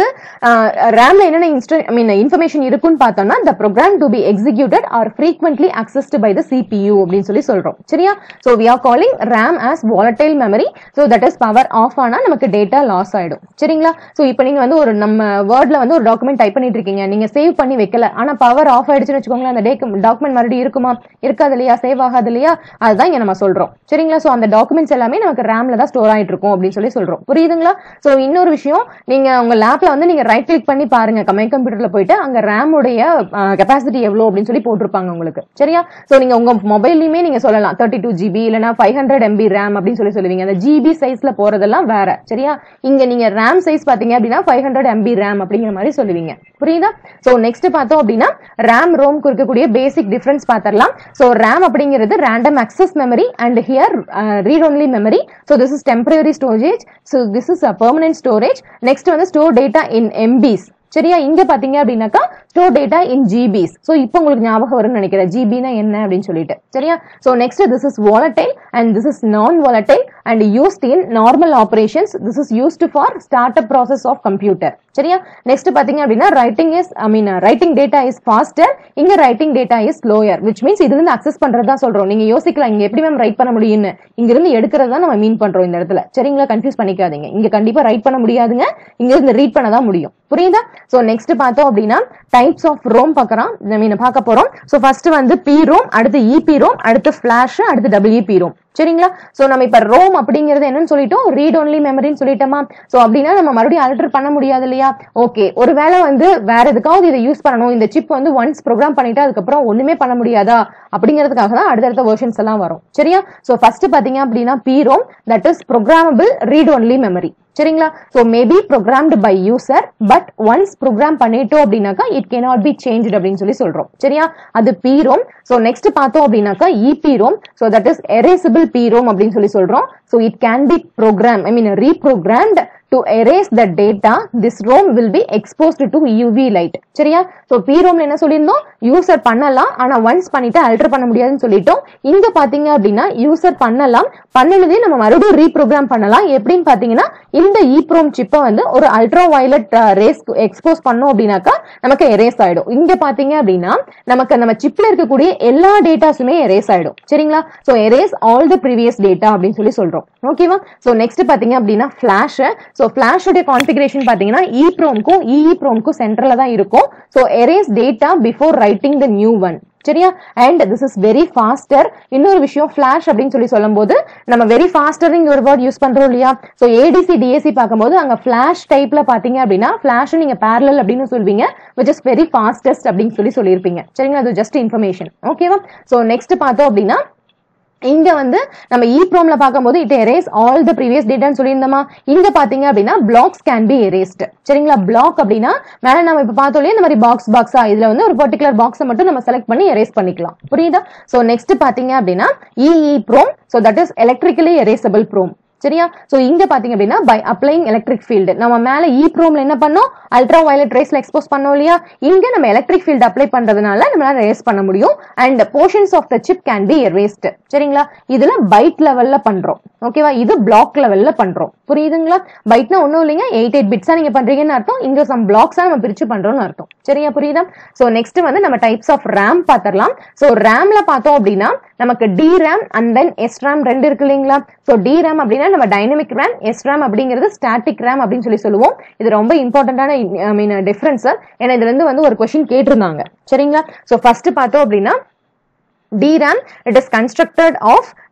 ரேம்ல என்னென்ன ஐ மீன் இன்ஃபர்மேஷன் இருக்குன்னு பார்த்தோம்னா the program to be executed are frequently accessed by the C P U அப்படின்னு சொல்லி சொல்றோம். சரியா? so we are calling RAM as volatile memory. so that is power off ஆனா நமக்கு டேட்டா லாஸ் ஆயிடும். சரிங்களா? so இப்போ நீங்க வந்து ஒரு நம்ம வேர்ட்ல வந்து ஒரு டாக்குமெண்ட் டைப் பண்ணிட்டு இருக்கீங்க, நீங்க சேவ் பண்ணி வைக்கல, ஆனா பவர் ஆஃப் ஆயிடுச்சுன்னு வச்சுக்கோங்களேன், அந்த டாக்குமெண்ட் மறுபடியும் இருக்குமா? இருக்காது இல்லையா? சேவ் ஆகாது இல்லையா? அதுதான் இங்க நம்ம சொல்றோம். சரிங்களா? சோ அந்த டாக்குமெண்ட்ஸ் எல்லாமே நமக்கு ரேம்ல தான் ஸ்டோர் ஆயிட்டு இருக்கும் அப்படின்னு சொல்லி சொல்றோம். புரியுதுங்களா? சோ இன்னொரு விஷயம், நீங்க உங்க லேப்ல வந்து நீங்க ரைட் கிளிக் பண்ணி பாருங்க, மை கம்ப்யூட்டர்ல போயிட்டு அங்க ரேம் உடைய கெபாசிட்டி எவ்வளவு அப்படின்னு சொல்லி போட்டிருப்பாங்க உங்களுக்கு. சரியா? சோ நீங்க உங்க மொபைல்லயுமே நீங்க சொல்லலாம் தேர்ட்டி டூ ஜிபி இல்லனா ஃபைவ் ஹண்ட்ரட் எம்பி ரேம் அப்படின்னு சொல்லி சொல்லுவீங்க. அந்த ஜிபி சைஸ்ல போறதெல்லாம் வேற. சரியா? இங்க நீங்க ரேம் சைஸ் பாத்தீங்க அப்படின்னா ஃபைவ் ஹண்ட்ரட் எம்பி ரேம் அப்படிங்கிற மாதிரி சொல்லுவீங்க. புரியுதா? சோ நெக்ஸ்ட் பார்த்தோம் அப்படின்னா ரேம் ரோம் இருக்கக்கூடிய பேசிக் டிஃபரன்ஸ் பார்த்தரலாம். சோ ரேம் அப்படிங்கிறது random access memory and here read only memory. So this is temporary storage. So this is a permanent storage. Next வந்து ஸ்டோர் டேட்டா இன் எம்பிஸ். சரியா? இங்க பாத்தீங்க அப்படின்னாக்கா store data in GBs. So இப்போ உங்களுக்கு ஞாபகம் வரும்னு நினைக்கிறேன் ஜிபினா என்ன அப்படின்னு சொல்லிட்டு. சரியா? So next this is volatile and this is non volatile and used in normal operations. This is used for startup process of computer. சரியா? நெக்ஸ்ட் பாத்தீங்க அப்படின்னா writing is I mean writing data is faster, இங்க writing data is slower, which means இதுல இருந்து அக்சஸ் பண்றதா சொல்றோம். நீங்க யோசிக்கலாம் இங்க எப்படி மேம் ரைட் பண்ண முடியும்னு, இங்க இருந்து எடுக்கிறதா நம்ம மீன் பண்றோம் இந்த இடத்துல. சரிங்களா? கன்ஃபியூஸ் பண்ணிக்காதீங்க, இங்க கண்டிப்பா ரைட் பண்ண முடியாதுங்க, இங்க இருந்து ரீட் பண்ண தான் முடியும். புரியுதா? சோ நெக்ஸ்ட் பார்த்தோம் அப்படின்னா டைப்ஸ் ஆஃப் ரோம் பார்க்கறோம், ஐ மீன் பார்க்க போறோம். சோ ஃபர்ஸ்ட் வந்து பி ரோம், அடுத்து இபி ரோம், அடுத்து ஃபிளாஷ், அடுத்து டபிள்யூபி ரோம். சரிங்களா? சோ நம்ம இப்ப ரோம் அப்படிங்கிறது என்னன்னு சொல்லிட்டோம், ரீட் ஒன்லி மெமரின்னு சொல்லிட்டோமா. சோ அப்படின்னா நம்ம மறுபடியும் ஆல்டர் பண்ண முடியாது இல்லையா? ஓகே, ஒருவேளை வந்து வேற எதுக்காவது இதை யூஸ் பண்ணணும், இந்த சிப் வந்து ஒன்ஸ் ப்ரோக்ராம் பண்ணிட்டு அதுக்கப்புறம் ஒண்ணுமே பண்ண முடியாதா அப்படிங்கிறதுக்காக தான் அடுத்தடுத்த வெர்ஷன்ஸ் எல்லாம் வரும். சரியா? சோ ஃபர்ஸ்ட் பாத்தீங்க அப்படின்னா P ROM, that is programmable read only memory. சரிங்களா? So maybe programmed by user, but once program பண்ணிட்டோம் அப்படின்னாக்கா இட் கேனாட் பி சேஞ்ச்டு அப்படின்னு சொல்லி சொல்றோம். சரியா? அது பி ரோம். சோ நெக்ஸ்ட் பார்த்தோம் அப்படின்னாக்கா EP ROM. So that is erasable P ROM அப்படின்னு சொல்லி சொல்றோம். So it can be program I mean reprogrammed to erase the data. This ROM will be exposed to U V light. சரியா? சோ P ROM என்ன சொல்லிருந்தோம், யூசர் பண்ணலாம் ஆனா ஒன்ஸ் பண்ணிட்டு ஆல்டர் பண்ண முடியாதுன்னு சொல்லிட்டோம். இங்க பாத்தீங்க அப்படின்னா யூசர் பண்ணலாம், பண்ணனதே நம்ம மறுபடியும் ரீப்ரோக்ராம் பண்ணலாம். எப்படின்னு பாத்தீங்கன்னா இந்த EEPROM சிப்பை வந்து ஒரு அல்ட்ரா வயலட் ரேஸ் எக்ஸ்போஸ் பண்ணோம் அப்படின்னாக்கா நமக்கு எரேஸ் ஆயிடும். இங்க பாத்தீங்க அப்படின்னா நமக்கு நம்ம சிப்ல இருக்கக்கூடிய எல்லா டேட்டாஸுமே எரேஸ் ஆயிடும். சரிங்களா? So erase all the previous data அப்படின்னு சொல்லி சொல்றோம். ஓகேவா? சோ நெக்ஸ்ட் பாத்தீங்க அப்படின்னா ஃபிளாஷ். சோ ஃபிளாஷ் உடைய கான்ஃபிகரேஷன் பாத்தீங்கன்னா EEPROM-க்கும் EEPROM-க்கும் சென்டர்ல தான் இருக்கும். So erase data before writing the new one. சரியா? and this is very faster. இன்னொரு விஷயம் ஃபிளாஷ் அப்படின்னு சொல்லி சொல்லும்போது நம்ம வெரி ஃபாஸ்டர்ங்கிற ஒரு வேர்ட் யூஸ் பண்றோம் இல்லையா? சோ ஏடிசி டிஏசி பார்க்கும்போது அங்க ஃபிளாஷ் டைப்ல பாத்தீங்க அப்படின்னா ஃபிளாஷ் நீங்க parallel அப்படின்னு சொல்வீங்க, which is very fastest அப்படின்னு சொல்லி சொல்லியிருப்பீங்க. சரிங்களா? அது ஜஸ்ட் இன்ஃபர்மேஷன். ஓகேவா? சோ நெக்ஸ்ட் பார்த்தோம் அப்படின்னா இங்க வந்து நம்ம EEPROM-ல பார்க்கும்போது it erase all the previous data ன்னு சொல்லியிருந்தோமா. இங்க பாத்தீங்க அப்படின்னா blocks can be erased. சரிங்களா? பிளாக் அப்படின்னா மேல நம்ம இப்ப பார்த்தோம்ல இந்த மாதிரி பாக்ஸ் பாக்ஸா, இதுல வந்து ஒரு பர்டிகுலர் பாக்ஸை மட்டும் நம்ம செலக்ட் பண்ணி erase பண்ணிக்கலாம். புரியுதா? சோ நெக்ஸ்ட் பாத்தீங்க அப்படின்னா EEPROM. so that is electrically erasable PROM. சரியா? சோ இங்க பாத்தீங்க அப்படின்னா பை அப்ளைங் எலக்ட்ரிக் ஃபீல்டு, நம்ம மேல EEPROM-ல என்ன பண்ணோம், அல்ட்ரா வயலட் ரேஸ்ல எக்ஸ்போஸ் பண்ணோம் இல்லையா? இங்க நம்ம எலக்ட்ரிக் ஃபீல்டு அப்ளை பண்றதுனால நம்மளால erase பண்ண முடியும். And portions of the chip can be erased. சரிங்களா? இதுல பைட் லெவல்ல பண்றோம். ஓகேவா? இது பிளாக் லெவல்ல பண்றோம். புரியுதுங்களா? பைட்னா ஒண்ணும் இல்லைங்க, எயிட் எயிட் பிட்ஸா நீங்க பண்றீங்கன்னு அர்த்தம். இங்க சம் பிளாக்ஸா நம்ம பிரிச்சு பண்றோம்னு அர்த்தம். சரியா? புரியுதா? சோ நெக்ஸ்ட் வந்து நம்ம டைப்ஸ் ஆஃப் RAM பாத்திரலாம். சோ ரேம்ல பார்த்தோம் அப்படின்னா நமக்கு D RAM and then S RAM ரெண்டு இருக்கு இல்லைங்களா? சோ D RAM அப்படின்னா நம்ம டைனமிக் RAM, S RAM அப்படிங்கிறது ஸ்டாட்டிக் RAM அப்படின்னு சொல்லி சொல்லுவோம். இது ரொம்ப இம்பார்ட்டன்டான ஐ மீன் டிஃபரன்ஸ். ஏன்னா இதுல இருந்து வந்து ஒரு क्वेश्चन கேட்டிருந்தாங்க. சரிங்களா? சோ ஃபர்ஸ்ட் பார்த்தோம் அப்படின்னா D RAM, it is constructed of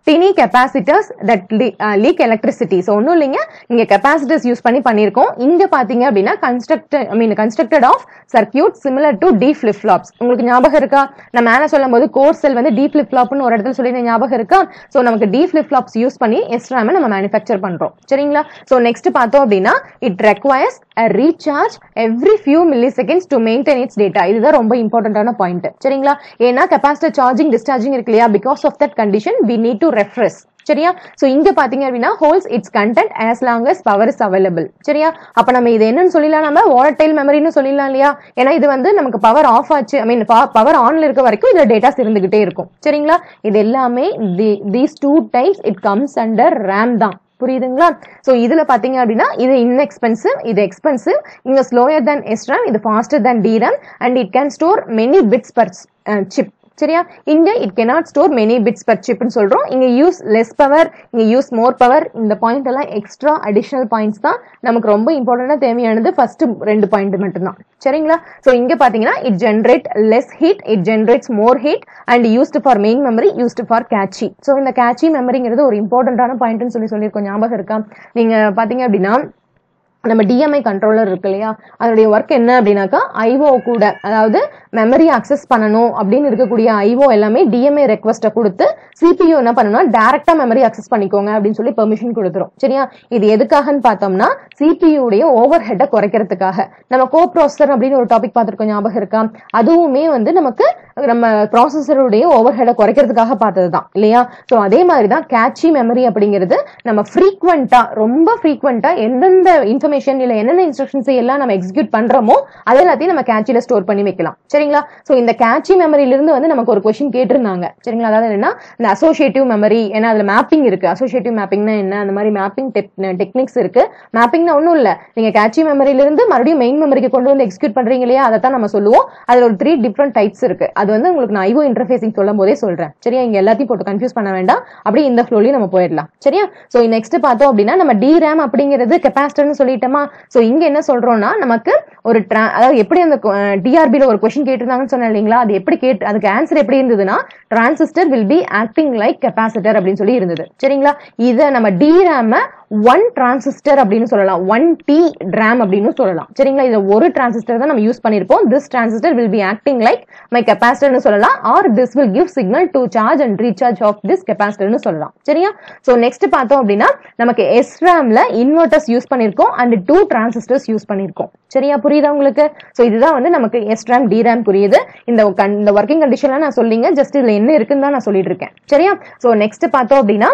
tiny capacitors that le- uh, leak electricity. So ஒன்னும் இல்லைங்க, இங்க capacitors யூஸ் பண்ணி பண்ணிருக்கோம். இங்க பாத்தீங்க அப்படின்னா constructed I mean constructed of circuit similar to D flip flops. உங்களுக்கு ஞாபகம் இருக்கா? நான் மேல சொல்லும்போது கோர் செல் வந்து D flip flop னு ஒரு இடத்துல சொல்லி ஞாபகம் இருக்கா? சோ நமக்கு D flip flops யூஸ் பண்ணி S RAM நம்ம manufacture பண்றோம். சரிங்களா? சோ நெக்ஸ்ட் பார்த்தோம் அப்படின்னா it requires a recharge every few milliseconds to maintain its data. இதுதான் ரொம்ப இம்பார்ட்டன்டான பாயிண்ட். சரிங்களா? ஏன்னா capacitor charging discharging இருக்கு இல்லையா? Because of that condition we need to refresh. சரியா? சோ இங்க பாத்தீங்க அப்படின்னா holds its content as long as power is available. சரியா? அப்ப நம்ம இது என்னன்னு சொல்லிடலாம், நம்ம volatile memory னு சொல்லிடலாம் இல்லையா? ஏன்னா இது வந்து நமக்கு பவர் ஆஃப் ஆச்சு, ஐ மீன் பவர் ஆன்ல இருக்க வரைக்கும் இதுல டேட்டாஸ் இருந்துகிட்டே இருக்கும். சரிங்களா? இது எல்லாமே these two types it comes under RAM தான். புரியுதுங்களா? சோ இதுல பாத்தீங்க அப்படின்னா இது inexpensive, இது expensive, இங்க slower than S RAM, இது faster than D RAM and it can store many bits per uh, chip. சரியா? இங்க it cannot store many bits per chip னு சொல்றோம். இங்க use less power, இங்க use more power. இந்த பாயிண்ட் எல்லாம் எக்ஸ்ட்ரா அடிஷனல் பாயிண்ட்ஸ் தான், நமக்கு ரொம்ப இம்பார்ட்டன்ட்டா தேவையானது ஃபர்ஸ்ட் ரெண்டு பாயிண்ட் மட்டும் தான். சரிங்களா? சோ இங்க பாத்தீங்கன்னா it generate less heat, it generates more heat and used for main memory, used for cache. So இந்த cache மெமரிங்கிறது ஒரு இம்பார்ட்டன்ட்டான பாயிண்ட்னு சொல்லி சொல்லிருக்கோம். ஞாபகம் இருக்கா? நீங்க பாத்தீங்க அப்படின்னா நம்ம D M I கண்ட்ரோலர் இருக்கு இல்லையா, அதனுடைய ஒர்க் என்ன அப்படின்னாக்கா ஐஓ கூட, அதாவது மெமரி அக்சஸ் பண்ணணும் அப்படின்னு இருக்கக்கூடிய ஐஓ எல்லாமே D M I ரெக்வஸ்ட்டை கொடுத்து C P U என்ன பண்ணணும்னா டைரக்டா மெமரி அக்சஸ் பண்ணிக்கோங்க அப்படின்னு சொல்லி பெர்மிஷன் கொடுத்துரும். சரியா? இது எதுக்காகன்னு பார்த்தோம்னா C P U உடைய ஓவர் ஹெட்டை குறைக்கிறதுக்காக. நம்ம கோ ப்ராசஸர் அப்படின்னு ஒரு டாபிக் பார்த்திருக்கோம், ஞாபகம் இருக்கா? அதுவுமே வந்து நமக்கு நம்ம ப்ராசஸருடைய ஓவர் ஹெட்டை குறைக்கிறதுக்காக பார்த்ததுதான் இல்லையா? சோ அதே மாதிரி தான் கேட்சி மெமரி அப்படிங்கிறது நம்ம ஃப்ரீக்வெண்டா, ரொம்ப ஃப்ரீக்வெண்டா எந்தெந்த இன்ஃபர்மேஷன் இல்ல என்னென்ன இன்ஸ்ட்ரக்ஷன்ஸ் எல்லாம் நம்ம எக்ஸிக்யூட் பண்றோமோ அது எல்லாத்தையும் நம்ம கேட்சில ஸ்டோர் பண்ணி வைக்கலாம். சரிங்களா? சோ இந்த கேட்சி மெமரியில இருந்து வந்து நமக்கு ஒரு क्वेश्चन கேட்டிருந்தாங்க. சரிங்களா? அதாவது என்னன்னா இந்த அசோசியேட்டிவ் மெமரி, ஏன்னா அதுல மேப்பிங் இருக்கு. அசோசியேட்டிவ் மேப்பிங்னா என்ன, அந்த மாதிரி மேப்பிங் டெக்னிக்ஸ் இருக்கு. மேப்பிங்னா ஒன்னும் இல்ல, நீங்க கேட்சி மெமரியில இருந்து மறுபடியும் மெயின் மெமரிக்கு கொண்டு வந்து எக்ஸிக்யூட் பண்றீங்க இல்லையா, அதை தான் நம்ம சொல்லுவோம். அதுல ஒரு த்ரீ டிஃபரெண்ட் டைப்ஸ் இருக்கு. அது வந்து உங்களுக்கு நான் ஐஓ இன்டர்ஃபேசிங் சொல்லும் போதே சொல்றேன். சரியா? இங்க எல்லாத்தையும் போட்டு கன்ஃபியூஸ் பண்ண வேண்டாம், அப்படியே இந்த ஃப்ளோலயும் நம்ம போயிடலாம். சரியா? சோ நெக்ஸ்ட் பார்த்தோம் அப்படின்னா நம்ம D RAM அப்படிங்கிறது கெபாசிட்டர்னு சொல்லிட்டோமா. சோ இங்க என்ன சொல்றோம்னா நமக்கு ஒரு அதாவது எப்படி அந்த டிஆர்பில ஒரு क्वेश्चन கேட்டிருந்தாங்கன்னு சொன்னேன் இல்லீங்களா, அது எப்படி கேட்டு அதுக்கு ஆன்சர் எப்படி இருந்ததுன்னா transistor will be acting like capacitor அப்படின்னு சொல்லி இருந்தது. சரிங்களா? இத நம்ம D RAM ஒன் டிரான்சிஸ்டர் அப்படின்னு சொல்லலாம், ஒன் டி RAM அப்படின்னு சொல்லலாம். சரிங்களா? இது ஒரு டிரான்சிஸ்டர் தான் நம்ம யூஸ் பண்ணிருப்போம். this transistor will be acting like my capacitor னு சொல்லலாம், or this will give signal to charge and recharge of this capacitor னு சொல்லலாம். சரியா? சோ நெக்ஸ்ட் பார்த்தோம் அப்படின்னா நமக்கு S RAM ல இன்வெர்ட்டர்ஸ் யூஸ் பண்ணிருக்கோம் and டூ டிரான்சிஸ்டர்ஸ் யூஸ் பண்ணிருக்கோம். சரியா? புரியுதா உங்களுக்கு? சோ இதுதான் வந்து நமக்கு S RAM D RAM புரியுது. இந்த இந்த வர்க்கிங் கண்டிஷன்ல நான் சொல்லிங்க, ஜஸ்ட் இதுல என்ன இருக்குன்னு தான் நான் சொல்லிட்டு இருக்கேன். சரியா? சோ நெக்ஸ்ட் பார்த்தோம் அப்படின்னா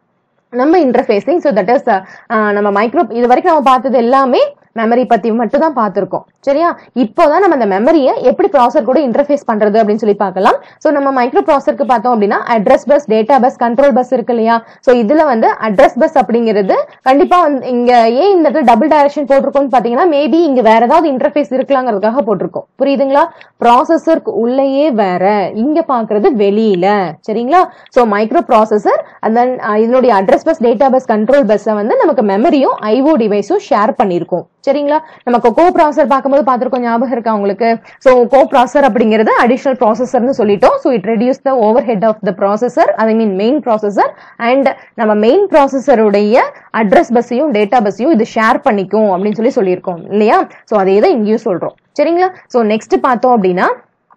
நம்ம இன்டர்ஃபேசிங். சோ தட் இஸ் நம்ம மைக்ரோ, இது வரைக்கும் நம்ம பார்த்தது எல்லாமே மெமரி பத்தி மட்டும் தான் பார்த்திருக்கோம். சரியா? இப்போதான் நம்ம அந்த மெமரியை எப்படி ப்ராசஸர் கூட இன்டர்ஃபேஸ் பண்றது அப்படின்னு சொல்லி பார்க்கலாம். சோ நம்ம மைக்ரோ ப்ராசஸருக்கு பார்த்தோம் அப்படின்னா address bus, data bus, control bus இருக்கு இல்லையா. சோ இதுல வந்து அட்ரஸ் பஸ் அப்படிங்கிறது கண்டிப்பா வந்து இங்க ஏன் இந்த இடத்துல டபுள் டைரக்ஷன் போட்டிருக்கோம்னு பாத்தீங்கன்னா மேபி இங்க வேற ஏதாவது இன்டர்ஃபேஸ் இருக்கலாங்கிறதுக்காக போட்டிருக்கோம். புரியுதுங்களா? ப்ராசஸருக்கு உள்ளேயே வேற, இங்க பாக்குறது வெளியில. சரிங்களா? So microprocessor and then இதனுடைய address bus, data bus, control bus வந்து நமக்கு மெமரியும் ஐஓ டிவைஸும் ஷேர் பண்ணிருக்கோம். சரிங்களா? நம்ம கோ ப்ராசஸர் பார்க்கும்போது பார்த்திருக்கோம், ஞாபகம் இருக்கா உங்களுக்கு? சோ கோ ப்ராசஸர் அப்படிங்கிறது அடிஷனல் ப்ராசஸர்னு சொல்லிட்டோம். So it reduce the overhead of the processor, I mean main processor. And நம்ம மெயின் ப்ராசஸருடைய அட்ரஸ் பஸ்ஸையும் டேட்டா பஸ்ஸையும் இது ஷேர் பண்ணிக்கும் அப்படின்னு சொல்லி சொல்லியிருக்கோம் இல்லையா. சோ அதே தான் இங்கேயும் சொல்றோம். சரிங்களா? சோ நெக்ஸ்ட் பார்த்தோம் அப்படின்னா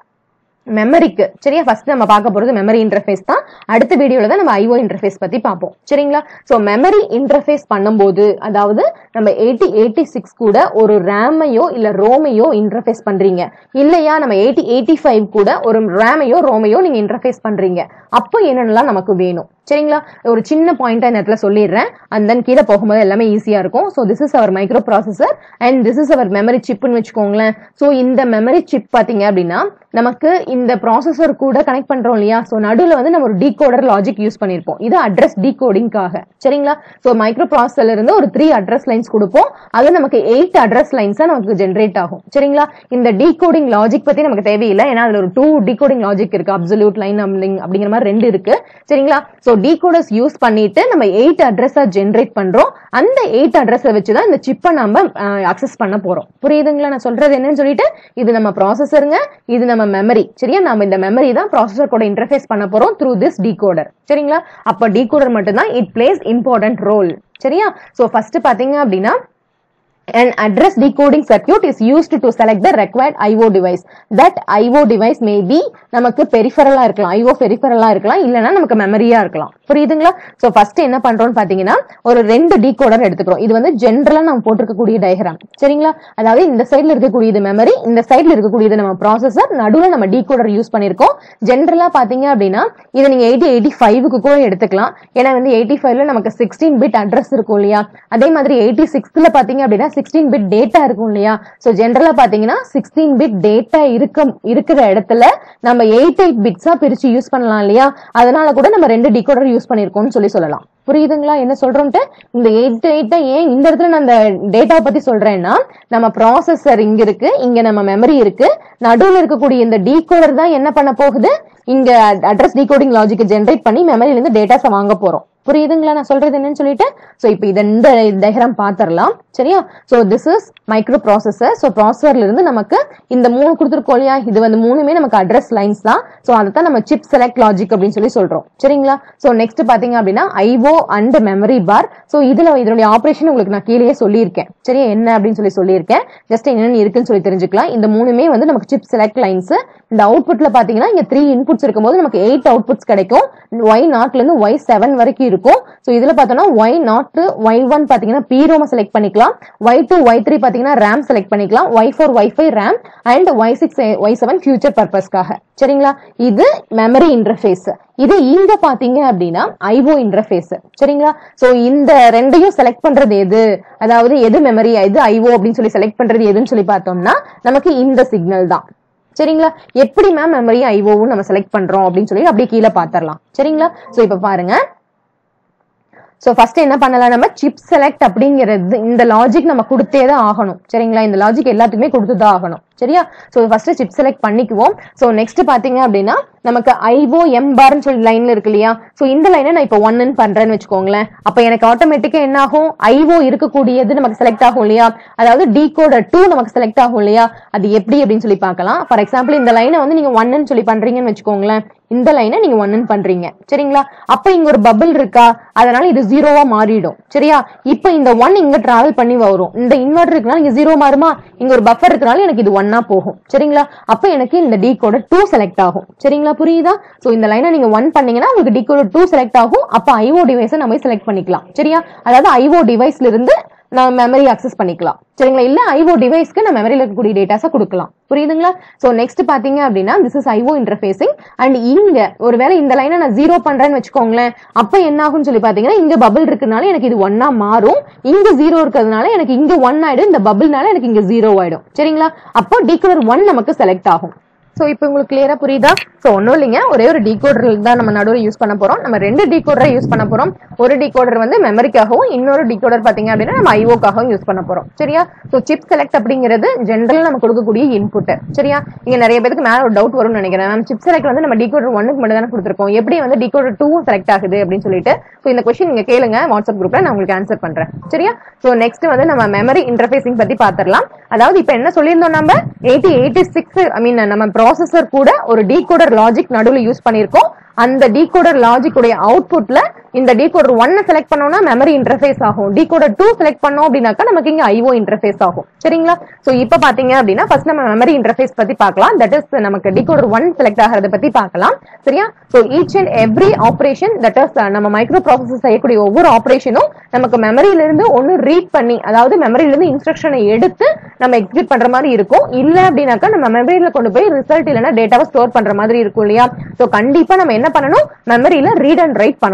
மெமரிக்கு. சரியா? ஃபர்ஸ்ட் நம்ம பார்க்க போறது மெமரி இன்டர்ஃபேஸ் தான். அடுத்த வீடியோல தான் நம்ம ஐஓ இன்டர்ஃபேஸ் பத்தி பார்ப்போம். சரிங்களா? சோ மெமரி இன்டர்ஃபேஸ் பண்ணும்போது, அதாவது நம்ம எயிட்டி எயிட்டி சிக்ஸ் கூட ஒரு ரேமையோ இல்ல ரோமையோ இன்டர்ஃபேஸ் பண்றீங்க இல்லையா, நம்ம எயிட்டி எயிட்டி ஃபைவ் கூட ஒரு ரேமையோ ரோமையோ நீங்க இன்டர்ஃபேஸ் பண்றீங்க, அப்போ என்னென்னலாம் நமக்கு வேணும். சரிங்களா? ஒரு சின்ன பாயிண்டா இந்த இடத்துல சொல்லிடுறேன், அண்ட் தென் கீழே போகும்போது எல்லாமே ஈஸியா இருக்கும். So this is our microprocessor and this is our memory சிப்னு வச்சுக்கோங்களேன். சோ இந்த மெமரி சிப் பாத்தீங்க அப்படின்னா நமக்கு இந்த ப்ராசஸர் கூட கனெக்ட் பண்றோம் இல்லையா. சோ நடுவுல வந்து நம்ம ஒரு டீகோடர் லாஜிக் யூஸ் பண்ணிருப்போம், இது அட்ரஸ் டீகோடிங்காக. சரிங்களா? சோ மைக்ரோ ப்ராசஸர்ல இருந்து ஒரு த்ரீ அட்ரஸ் லைன்ஸ் கொடுப்போம், அது நமக்கு எயிட் அட்ரஸ் லைன்ஸ் நமக்கு ஜென்ரேட் ஆகும். சரிங்களா? இந்த டீகோடிங் லாஜிக் பத்தி நமக்கு தேவையில்லை, ஏன்னா அதுல ஒரு டூ டீகோடிங் லாஜிக் இருக்கு, அப்சல்யூட் லைன் அப்படிங்கிற மாதிரி ரெண்டு இருக்கு. சரிங்களா? சோ டீகோடர்ஸ் யூஸ் பண்ணிட்டு நம்ம எயிட் அட்ரஸா ஜென்ரேட் பண்றோம். அந்த எயிட் அட்ரஸை வச்சுதான் இந்த சிப்பை நம்ம அக்சஸ் பண்ண போறோம். புரியுதுங்களா நான் சொல்றது என்னன்னு சொல்லிட்டு? இது நம்ம ப்ராசஸருங்க, இது நம்ம மெமரி. சரியா, நம்ம இந்த மெமரி தான் ப்ராசஸர் கூட இன்டர்ஃபேஸ் பண்ண போறோம் த்ரூ திஸ் டீகோடர். சரிங்களா, அப்ப டீகோடர் மட்டும் தான் இட் பிளேஸ் இம்பார்ட்டன்ட் ரோல். சரியா, சோ ஃபர்ஸ்ட் பாத்தீங்க அப்படின்னா an address decoding circuit is used to select the required I O device. That I O device may be நமக்கு பெரிஃபரலா இருக்கலாம், I O பெரிஃபரலா இருக்கலாம், இல்லனா நமக்கு மெமரியா இருக்கலாம். புரியுதுங்களா? சோ ஃபர்ஸ்ட் என்ன பண்றோம்னு பாத்தீங்கன்னா ஒரு ரெண்டு டீகோடர் எடுத்துக்கிறோம். இது வந்து ஜெனரலா நம்ம போட்டுக்க கூடிய டயகிராம். சரிங்களா, அதாவது இந்த சைடுல இருக்கக்கூடியது மெமரி, இந்த சைடுல இருக்கக்கூடியது நம்ம ப்ராசஸர், நடுவுல நம்ம டீகோடர் யூஸ் பண்ணிருக்கோம். ஜெனரலா பாத்தீங்க அப்படின்னா இதை நீங்க எயிட்டி எயிட்டி ஃபைவ்க்கு கூட எடுத்துக்கலாம். ஏன்னா வந்து எயிட்டி ஃபைவ்ல நமக்கு சிக்ஸ்டீன் பிட் அட்ரஸ் இருக்கும் இல்லையா, அதே மாதிரி எயிட்டி சிக்ஸ்ல பாத்தீங்க அப்படின்னா சிக்ஸ்டீன் பிட் டேட்டா இருக்கும் இல்லையா. சோ ஜெனரலா பாத்தீங்கன்னா சிக்ஸ்டீன் பிட் டேட்டா இருக்க இருக்கிற இடத்துல நம்ம எயிட் எயிட் பிட்ஸா பிரிச்சு யூஸ் பண்ணலாம் இல்லையா. அதனால கூட நம்ம ரெண்டு டீகோடர் யூஸ் பண்ணிருக்கோம்னு சொல்லி சொல்லலாம். புரியுதுங்களா என்ன சொல்றோம்ட்டு? இந்த எயிட் எயிட் ஏன் இந்த இடத்துல நான் அந்த டேட்டா பத்தி சொல்றேன்னா, நம்ம ப்ராசஸர் இங்க இருக்கு, இங்க நம்ம மெமரி இருக்கு, நடுவில் இருக்கக்கூடிய இந்த டீகோடர் தான் என்ன பண்ண போகுது, இங்க அட்ரஸ் டீகோடிங் லாஜிக் ஜெனரேட் பண்ணி மெமரியில இருந்து டேட்டாஸை வாங்க போறோம். புரியுதுங்களா நான் சொல்றது என்னன்னு சொல்லிட்டு? சோ இப்போ இத இந்த டயகிராம் பாத்துறலாம். சரியா, so this is microprocessor. So ப்ராசஸர்ல இருந்து நமக்கு இந்த மூணு கொடுத்துருக்கோம் இல்லையா, இது வந்து மூணுமே நமக்கு அட்ரஸ் லைன்ஸ் தான். சோ அதான் நம்ம சிப் செலக்ட் லாஜிக் அப்படின்னு சொல்லி சொல்றோம். சரிங்களா, சோ நெக்ஸ்ட் பாத்தீங்க அப்படின்னா IO and memory bar. So இதுல இதனுடைய ஆபரேஷன் உங்களுக்கு நான் கீழே சொல்லியிருக்கேன். சரியா, என்ன அப்படின்னு சொல்லி சொல்லியிருக்கேன். ஜஸ்ட் என்னன்னு இருக்குன்னு சொல்லி தெரிஞ்சுக்கலாம். இந்த மூணுமே வந்து நமக்கு சிப் செலக்ட் லைன்ஸ். இந்த அவுட்புட்ல பாத்தீங்கன்னா இங்க த்ரீ இன்புட்ஸ் இருக்கும்போது நமக்கு எயிட் அவுட்புட்ஸ் கிடைக்கும். ஒய் நாட்ல இருந்து ஒய் செவன் வரைக்கும் இருக்கும். சோ இதுல பார்த்தோம்னா ஒய் நாட் ஒய் ஒன் பாத்தீங்கன்னா பி ரோம் செலக்ட் பண்ணிக்கலாம், ஒய் டூ ஒய் த்ரீ பாத்தீங்கன்னா ரேம் செலக்ட் பண்ணிக்கலாம், Y four Y five RAM and Y six Y seven future பர்பஸ்க்காக. சரிங்களா, இது மெமரி இன்டர்ஃபேஸ். இது இங்க பாத்தீங்க அப்படின்னா ஐஓ இன்டர்ஃபேஸ். சரிங்களா, சோ இந்த ரெண்டையும் செலக்ட் பண்றது எது, அதாவது எது மெமரி எது ஐஓ அப்படின்னு சொல்லி செலக்ட் பண்றது எதுன்னு சொல்லி பார்த்தோம்னா நமக்கு இந்த சிக்னல் தான். சரிங்களா, எப்படி மேம் மெமரி ஐஓவும் நம்ம செலக்ட் பண்றோம் அப்படின்னு சொல்லி அப்படியே கீழே பாத்திரலாம். சரிங்களா, சோ இப்ப பாருங்க. சோ ஃபர்ஸ்ட் என்ன பண்ணலாம், நம்ம சிப் செலக்ட் அப்படிங்கிறது இந்த லாஜிக் நம்ம கொடுத்தே தான் ஆகணும். சரிங்களா, இந்த லாஜிக் எல்லாத்துக்குமே கொடுத்துதான் ஆகணும். சரியா, சோ ஃபர்ஸ்ட் சிப் செலக்ட் பண்ணிக்குவோம். சோ நெக்ஸ்ட் பாத்தீங்க அப்படின்னா நமக்கு ஐஓ எம் பார்னு சொல்லி லைன்ல இருக்கு இல்லையா. சோ இந்த லைனை நான் இப்போ ஒன்னு பண்றேன்னு வச்சுக்கோங்களேன். அப்ப எனக்கு ஆட்டோமேட்டிக்கா என்ன ஆகும், ஐஓ இருக்கக்கூடியது நமக்கு செலக்ட் ஆகும் இல்லையா, அதாவது டீகோடர் டூ நமக்கு செலக்ட் ஆகும் இல்லையா. அது எப்படி அப்படின்னு சொல்லி பார்க்கலாம். ஃபார் எக்ஸாம்பிள் இந்த லைனை வந்து நீங்க ஒன்னு சொல்லி பண்றீங்கன்னு வச்சுக்கோங்களேன். இந்த லைனை நீங்க ஒன்னு பண்றீங்க. சரிங்களா, அப்ப இங்க ஒரு பபிள் இருக்கா, அதனால இது ஜீரோவா மாறிடும். சரியா, இப்ப இந்த ஒன் இங்க டிராவல் பண்ணி வரும். இந்த இன்வெர்டர் இருக்குனால இங்க ஜீரோ மாறுமா, இங்க ஒரு பஃபர் இருக்கனால எனக்கு இது ஒன்னா போகும். சரிங்களா, அப்ப எனக்கு இந்த டீகோடர் டூ செலக்ட் ஆகும். சரிங்களா, புரியுதா? சோ இந்த லைனை நீங்க ஒன் பண்ணீங்கன்னா உங்களுக்கு டீகோடர் டூ செலக்ட் ஆகும். அப்ப ஐஓ டிவைஸை நம்ம செலக்ட் பண்ணிக்கலாம். சரியா, அதாவது ஐஓ டிவைஸ்ல இருந்து நான் மெமரி அக்சஸ் பண்ணிக்கலாம். சரிங்களா, இல்ல ஐஓ டிவைஸ்க்கு நான் மெமரியில இருக்கக்கூடிய டேட்டாஸை கொடுக்கலாம். புரியுதுங்களா? சோ நெக்ஸ்ட் பாத்தீங்க அப்படின்னா this is IO interfacing. And இங்க ஒருவேளை இந்த லைனை நான் ஜீரோ பண்றேன்னு வச்சுக்கோங்களேன். அப்ப என்ன ஆகும்னு சொல்லி பாத்தீங்கன்னா இங்க பபிள் இருக்குனால எனக்கு இது ஒன்னா மாறும், இங்க ஜீரோ இருக்கிறதுனால எனக்கு இங்க ஒன் ஆயிடும், இந்த பபிள்னால எனக்கு இங்க ஜீரோ ஆயிடும். சரிங்களா, அப்போ டீகோடர் ஒன் நமக்கு செலக்ட் ஆகும். சோ இப்போ உங்களுக்கு கிளியரா புரியுதா? சோ ஒன்னும் இல்லைங்க, ஒரே ஒரு டீகோடர் தான் நம்ம நடுவில் யூஸ் பண்ண போறோம். நம்ம ரெண்டு டீகோடரை யூஸ் பண்ண போறோம். ஒரு டீகோடர் வந்து மெமரிக்காகவும், இன்னொரு டீகோடர் பாத்தீங்க அப்படின்னா நம்ம ஐஓக்காகவும் யூஸ் பண்ண போறோம். சரியா, சோ சிப் செலக்ட் அப்படிங்கிறது ஜென்ரல் நம்ம கொடுக்கக்கூடிய இன்புட். சரியா, இங்க நிறைய பேருக்கு மேல ஒரு டவுட் வரும்னு நினைக்கிறேன். நம்ம சிப் செலக்ட் வந்து நம்ம டீகோடர் ஒன்னுக்கு மட்டும் தானே கொடுத்துருக்கோம், எப்படி வந்து டீகோடர் டூ செலக்ட் ஆகுது அப்படின்னு சொல்லிட்டு. சோ இந்த கொஸ்டின் நீங்க கேளுங்க வாட்ஸ்அப் குரூப்ல, நான் உங்களுக்கு ஆன்சர் பண்றேன். சரியா, சோ நெக்ஸ்ட் வந்து நம்ம மெமரி இன்டர்ஃபேசிங் பத்தி பாத்திரலாம். அதாவது இப்ப என்ன சொல்லியிருந்தோம், நம்ம eighty eighty six I mean நம்ம ப்ராசஸர் கூட ஒரு டீகோடர் லாஜிக் நடுவுல யூஸ் பண்ணிருக்கோம். அந்த டீகோடர் லாஜிக் உடைய அவுட்புட்ல இந்த டீகோடர் ஒன்னு செலக்ட் பண்ணோம்னா மெமரி இன்டர்ஃபேஸ் ஆகும், டீகோடர் டூ செலக்ட் பண்ணோம் அப்படின்னாக்கா நமக்கு இங்க ஐஓ இன்டர்ஃபேஸ் ஆகும். சரிங்களா, சோ இப்ப பாத்தீங்க அப்படின்னா ஃபர்ஸ்ட் நம்ம மெமரி இன்டர்ஃபேஸ் பத்தி பார்க்கலாம். தட் இஸ் நமக்கு டீகோடர் ஒன் செலக்ட் ஆகிறத பத்தி பார்க்கலாம். சரியா, so each and every operation that is நம்ம மைக்ரோ ப்ராசஸர் செய்யக்கூடிய ஒவ்வொரு ஆபரேஷனும் நமக்கு மெமரியில இருந்து ஒன்னு ரீட் பண்ணி, அதாவது மெமரியில இருந்து இன்ஸ்ட்ரக்ஷனை எடுத்து நம்ம எக்ஸிக்யூட் பண்ற மாதிரி இருக்கும். இல்ல அப்படின்னாக்கா நம்ம மெமரியில கொண்டு போய் ரிசல்ட் இல்லைன்னா டேட்டாவை ஸ்டோர் பண்ற மாதிரி இருக்கும் இல்லையா. சோ கண்டிப்பா நம்ம என்ன பண்ணணும், மெமரியில ரீட் அண்ட் ரைட் பண்ணணும். சரி,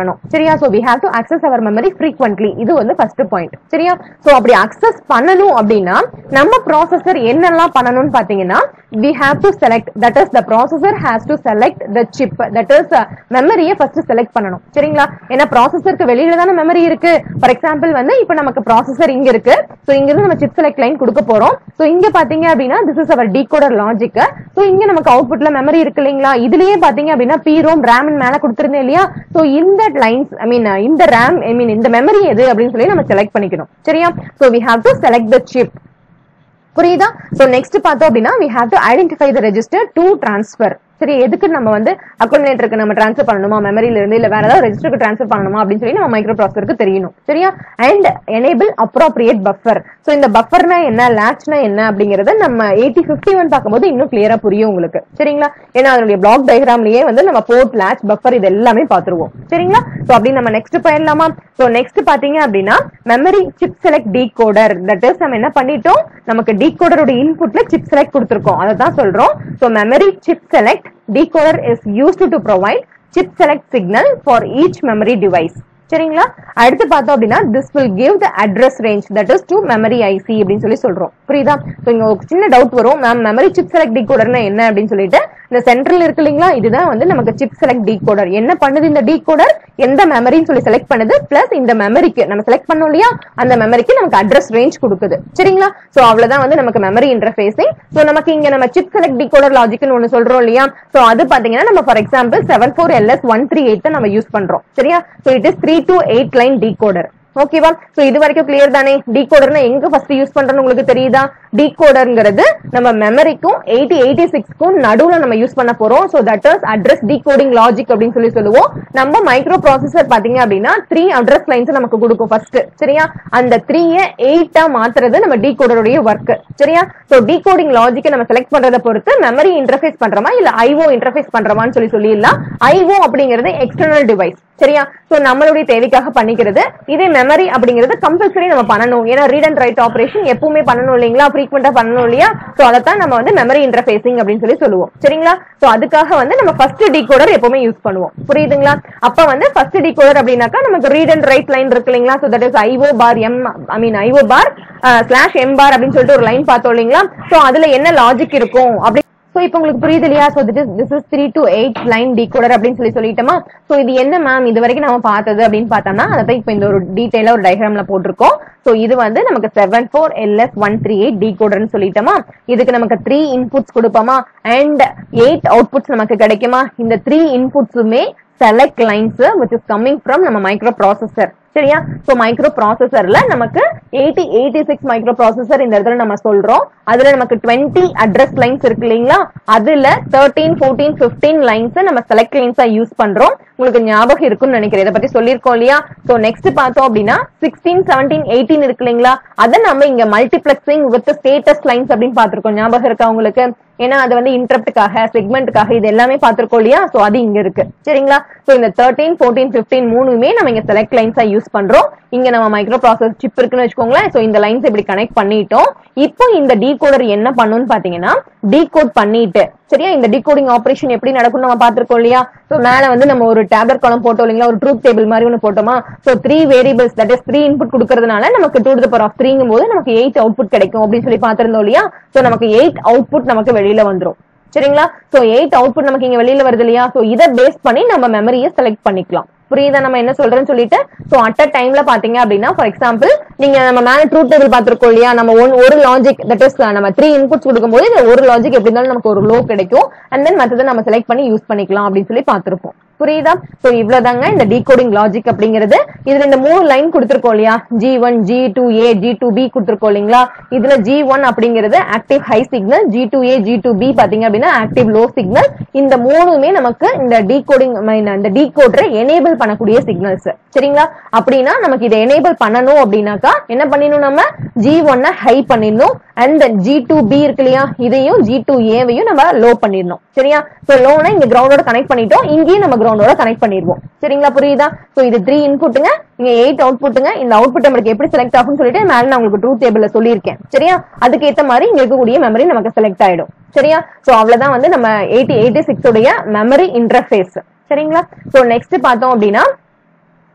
சரியா? so we have to access our memory frequently. இது வந்து first point. சரியா? so அப்படி access பண்ணனும் அப்படினா நம்ம processor என்னெல்லாம் பண்ணனும்னு பாத்தீங்கன்னா we have to select, that is the processor has to select the chip, that is uh, memory first select பண்ணனும். சரிங்களா? ஏனா processorக்கு வெளியில தான memory இருக்கு. for example வந்து இப்போ நமக்கு processor இங்க இருக்கு. so இங்க இருந்து நம்ம chip select line கொடுக்க போறோம். so இங்க பாத்தீங்க அப்படினா this is our decoder logic. so இங்க நமக்கு outputல memory இருக்கு இல்லீங்களா? இதுலயே பாத்தீங்க அப்படினா P ROM RAM ன்னு மேல கொடுத்திருந்தேன் இல்லையா? so இந்த lines I mean இந்த RAM I mean இந்த memory எது அப்படினு சொல்லி நம்ம select பண்ணிக்கணும். சரியா? so we have to select the chip. புரியுதா? so next பார்த்தோம் அப்படினா we have to identify the register to transfer. சரி, எதுக்கு நம்ம வந்து அக்குமுலேட்டருக்கு நம்ம ட்ரான்ஸ்ஃபர் பண்ணணுமா, மெமரியில இருந்து இல்ல வேற ஏதாவது ரெஜிஸ்டருக்கு ட்ரான்ஸ்ஃபர் பண்ணணுமா அப்படின்னு சொல்லி நம்ம மைக்ரோ ப்ராசஸருக்கு தெரியணும். சரியா? And enable appropriate buffer. So இந்த பஃபர்னா என்ன, லேட்ச்னா என்ன அப்படிங்கறத நம்ம எயிட்டி பிப்டி ஒன் பார்க்கும்போது இன்னும் கிளியரா புரியும் உங்களுக்கு. சரிங்களா? ஏன்னா அதனுடைய பிளாக் டயக்ராம்லயே வந்து நம்ம போர்ட், லேட்ச், பஃபர் இது எல்லாமே பாத்துருவோம். சரிங்களா? சோ அப்படி நம்ம நெக்ஸ்ட் போயிடலாமா? சோ நெக்ஸ்ட் பாத்தீங்க அப்படின்னா memory chip select decoder. That is நம்ம என்ன பண்ணிட்டோம், நமக்கு டீகோடரோட இன்புட்ல சிப் செலக்ட் கொடுத்திருக்கோம், அதை தான் சொல்றோம். So memory chip select decoder is used to provide chip select signal for each memory device. சரிங்களா? அடுத்து பார்த்தோம் அப்படின்னா this will give the address range, that is to memory I C அப்படின்னு சொல்லி சொல்றோம். புரியுதா? சோ இங்க ஒரு சின்ன டவுட் வரும், மேம் மெமரி சிப் செலக்ட் டீகோடர்னா என்ன அப்படின்னு சொல்லிட்டு. இந்த சென்ட்ரல் இருக்கு இல்லீங்களா, இதுதான் வந்து நமக்கு சிப் செலக்ட் டீகோடர். என்ன பண்ணுது இந்த டீகோடர், எந்த மெமரின்னு சொல்லி செலக்ட் பண்ணுது, பிளஸ் இந்த மெமரிக்கு நம்ம செலக்ட் பண்ணோம் இல்லையா, அந்த மெமரிக்கு நமக்கு அட்ரஸ் ரேஞ்ச் கொடுக்குது. சரிங்களா? சோ அவ்வளவுதான் வந்து நமக்கு மெமரி இன்டர்ஃபேசிங். சோ நமக்கு இங்க நம்ம சிப் செலக்ட் டீகோடர் லாஜிக்னு ஒன்னு சொல்றோம் இல்லையா, சோ அது பாத்தீங்கன்னா நம்ம for example seven four L S one three eight நம்ம யூஸ் பண்றோம். சரியா? So it is three to eight line decoder. ஓகேவா? சோ இது வரைக்கும் கிளியர் தானே? டீகோடர்னா எங்க ஃபர்ஸ்ட் யூஸ் பண்றோம்னு உங்களுக்கு தெரியுதா? டீகோடர்ங்கிறது நம்ம மெமரிக்கும் எயிட்டி எயிட்டி சிக்ஸ்க்கும் நடுவுல நம்ம யூஸ் பண்ண போறோம். So that is address decoding logic அப்படின்னு சொல்லி சொல்லுவோம். நம்ம மைக்ரோ ப்ராசஸர் பாத்தீங்க அப்படின்னா த்ரீ அட்ரஸ் லைன்ஸ் நமக்கு கொடுக்கும் ஃபர்ஸ்ட். சரியா? அந்த த்ரீய எயிட்டா மாத்துறது நம்ம டீகோடருடைய ஒர்க். சரியா? சோ டீகோடிங் லாஜிக்கை நம்ம செலக்ட் பண்றதை பொறுத்து மெமரி இன்டர்ஃபேஸ் பண்றோமா இல்ல ஐஓ இன்டர்ஃபேஸ் பண்றோமான்னு சொல்லி சொல்லிடலாம். ஐஓ அப்படிங்கிறது எக்ஸ்டர்னல் டிவைஸ். சரியா? சோ நம்மளுடைய தேவைக்காக பண்ணிக்கிறது. இதே மெமரி அப்படிங்கிறது கம்பல்சரி நம்ம பண்ணணும். ஏன்னா ரீட் அண்ட் ரைட் ஆபரேஷன் எப்பவுமே பண்ணணும் இல்லைங்களா, ஃப்ரீக்வெண்டா பண்ணணும் இல்லையா. சோ அதைத்தான் நம்ம வந்து மெமரி இன்டர்ஃபேசிங் அப்படின்னு சொல்லி சொல்லுவோம். சரிங்களா? சோ அதுக்காக வந்து நம்ம ஃபர்ஸ்ட் டீகோடர் எப்பவுமே யூஸ் பண்ணுவோம். புரியுதுங்களா? அப்ப வந்து ஃபர்ஸ்ட் டீகோடர் அப்படின்னாக்கா நமக்கு ரீட் அண்ட் ரைட் லைன் இருக்கு இல்லைங்களா. So that is IO bar M I mean IO bar slash M bar அப்படின்னு சொல்லிட்டு ஒரு லைன் பார்த்தோம் இல்லைங்களா. சோ அதுல என்ன லாஜிக் இருக்கும் அப்படி. சோ இப்போ உங்களுக்கு புரியுது இல்லையா? So this is this is three to eight line decoder அப்படின்னு சொல்லி சொல்லிட்டோமா. சோ இது என்ன மேம் இது வரைக்கும் நம்ம பார்த்தது அப்படின்னு பார்த்தோம்னா அதை இப்போ இந்த ஒரு டீடைலா ஒரு டயக்ராம்ல போட்டிருக்கோம். சோ இது வந்து நமக்கு seven four L S one three eight டீகோடர்னு சொல்லிட்டோமா. இதுக்கு நமக்கு த்ரீ இன்புட்ஸ் கொடுப்போமா அண்ட் எயிட் அவுட்புட்ஸ் நமக்கு கிடைக்குமா. இந்த த்ரீ இன்புட்ஸுமே select lines which is coming from நம்ம மைக்ரோ ப்ராசஸர். சரியா? சோ மைக்ரோ ப்ராசஸர்ல நமக்கு eighty eighty six microprocessor இந்த இடத்துல நம்ம சொல்றோம். அதுல நமக்கு டுவெண்ட்டி அட்ரஸ் லைன்ஸ் இருக்கு இல்லீங்களா, அதுல தேர்ட்டீன் ஃபோர்டீன் பிப்டீன் லைன்ஸ் நம்ம செலக்ட் லைன்ஸா யூஸ் பண்றோம். உங்களுக்கு ஞாபகம் இருக்கும்னு நினைக்கிறேன், இதை பத்தி சொல்லிருக்கோம் இல்லையா. சோ நெக்ஸ்ட் பார்த்தோம் அப்படின்னா சிக்ஸ்டீன் செவன்டீன் எயிட்டீன் இருக்கு இல்லீங்களா, அதை நம்ம இங்க மல்டிபிளெக்சிங் வித் ஸ்டேட்டஸ் லைன்ஸ் அப்படின்னு பாத்துருக்கோம். ஞாபகம் இருக்கா உங்களுக்கு? ஏன்னா அது வந்து இன்டரப்டுக்காக, செக்மெண்ட்டுக்காக இது எல்லாமே பாத்துருக்கோம் இல்லையா. சோ அது இங்க இருக்கு. சரிங்களா? சோ இந்த தேர்ட்டீன் ஃபோர்டீன் பிப்டீன் மூணுமே நம்ம இங்க செலக்ட் லைன்ஸா யூஸ் பண்றோம். இங்க நம்ம மைக்ரோ ப்ராசஸ் சிப் இருக்குன்னு வச்சுக்கோங்களேன். சோ இந்த லைன்ஸ் இப்படி கனெக்ட் பண்ணிட்டோம். இப்போ இந்த டீகோடர் என்ன பண்ணுன்னு பாத்தீங்கன்னா டீகோட் பண்ணிட்டு, சரியா, இந்த டீகோடிங் ஆபரேஷன் எப்படி நடக்கும் நம்ம பாத்துருக்கோம் இல்லையா. சோ மேல வந்து நம்ம ஒரு டேப்லெட் காலம் போட்டோம் இல்லைங்களா, ஒரு ட்ரூத் டேபிள் மாதிரி ஒன்னு போட்டோமா. So three variables that is three input கொடுக்கறதுனால நமக்கு two to the power of த்ரீங்கும் போது நமக்கு எயிட் அவுட்புட் கிடைக்கும் அப்படின்னு சொல்லி பாத்திருந்தோம் இல்லையா. சோ நமக்கு எயிட் அவுட்புட் நமக்கு வெளியில வந்துரும். சரிங்களா? சோ எயிட் அவுட்புட் நமக்கு இங்க வெளியில வருது இல்லையா. சோ இதை பேஸ் பண்ணி நம்ம மெமரியை செலக்ட் பண்ணிக்கலாம். புரியுதா நம்ம என்ன சொல்றேன்னு சொல்லிட்டு. சோ அட் அ டைம்ல பாத்தீங்க அப்படின்னா ஃபார் எக்ஸாம்பிள் நீங்க நம்ம மேல ட்ரூத் டேபிள் பாத்துருக்கோம் இல்லையா, நம்ம ஒன் ஒரு லாஜிக் தட் இஸ் நம்ம த்ரீ இன்புட்ஸ் கொடுக்கும்போது இந்த ஒரு லாஜிக் எப்படி இருந்தாலும் நமக்கு ஒரு லோ கிடைக்கும். அண்ட் தென் மத்ததை நம்ம செலக்ட் பண்ணி யூஸ் பண்ணிக்கலாம் அப்படின்னு சொல்லி பாத்துருப்போம். புரியுதா? சோ இவ்வளவுதாங்க இந்த டீகோடிங் லாஜிக் அப்படிங்கிறது. இதுல இந்த மூணு லைன் கொடுத்திருக்கோம் இல்லையா, G one G two A G two B கொடுத்திருக்கோம் இல்லீங்களா. இதுல ஜி ஒன் அப்படிங்கிறது active high signal, G two A G two B பாத்தீங்க அப்படின்னா ஆக்டிவ் லோ சிக்னல். இந்த மூணுமே நமக்கு இந்த டீகோடிங் இந்த டீகோடரை எனேபிள் பண்ணக்கூடிய சிக்னல்ஸ். சரிங்களா? அப்படின்னா நமக்கு இதை எனேபிள் பண்ணணும் அப்படின்னாக்கா என்ன பண்ணிடணும், நம்ம ஜி ஒன்ன ஹை பண்ணிடணும் அண்ட் ஜி டூ பி இருக்கு இல்லையா, இதையும் ஜி டூ ஏவையும் நம்ம லோ பண்ணிடணும். சரியா? சோ லோனா இங்க கிரவுண்டோட கனெக்ட் பண்ணிட்டோம், இங்கேயும் நம்ம கிரவுண்டோட கனெக்ட் பண்ணிடுவோம். சரிங்களா? புரியுதா? சோ இது த்ரீ இன்புட்டுங்க, இங்க எயிட் அவுட்புட்டுங்க. இந்த அவுட்புட் நமக்கு எப்படி செலக்ட் ஆகும்னு சொல்லிட்டு மேல நான் உங்களுக்கு ட்ரூத் டேபிள்ல சொல்லியிருக்கேன். சரியா? அதுக்கு ஏத்த மாதிரி இங்க இருக்கக்கூடிய மெமரி நமக்கு செலக்ட் ஆயிடும். சரியா? சோ அவ்வளவுதான் வந்து நம்ம எயிட்டி எயிட்டி சிக்ஸ் உடைய மெமரி இன்டர்ஃபேஸ். சரிங்களா? சோ நெக்ஸ்ட் பார்த்தோம் அப்படின்னா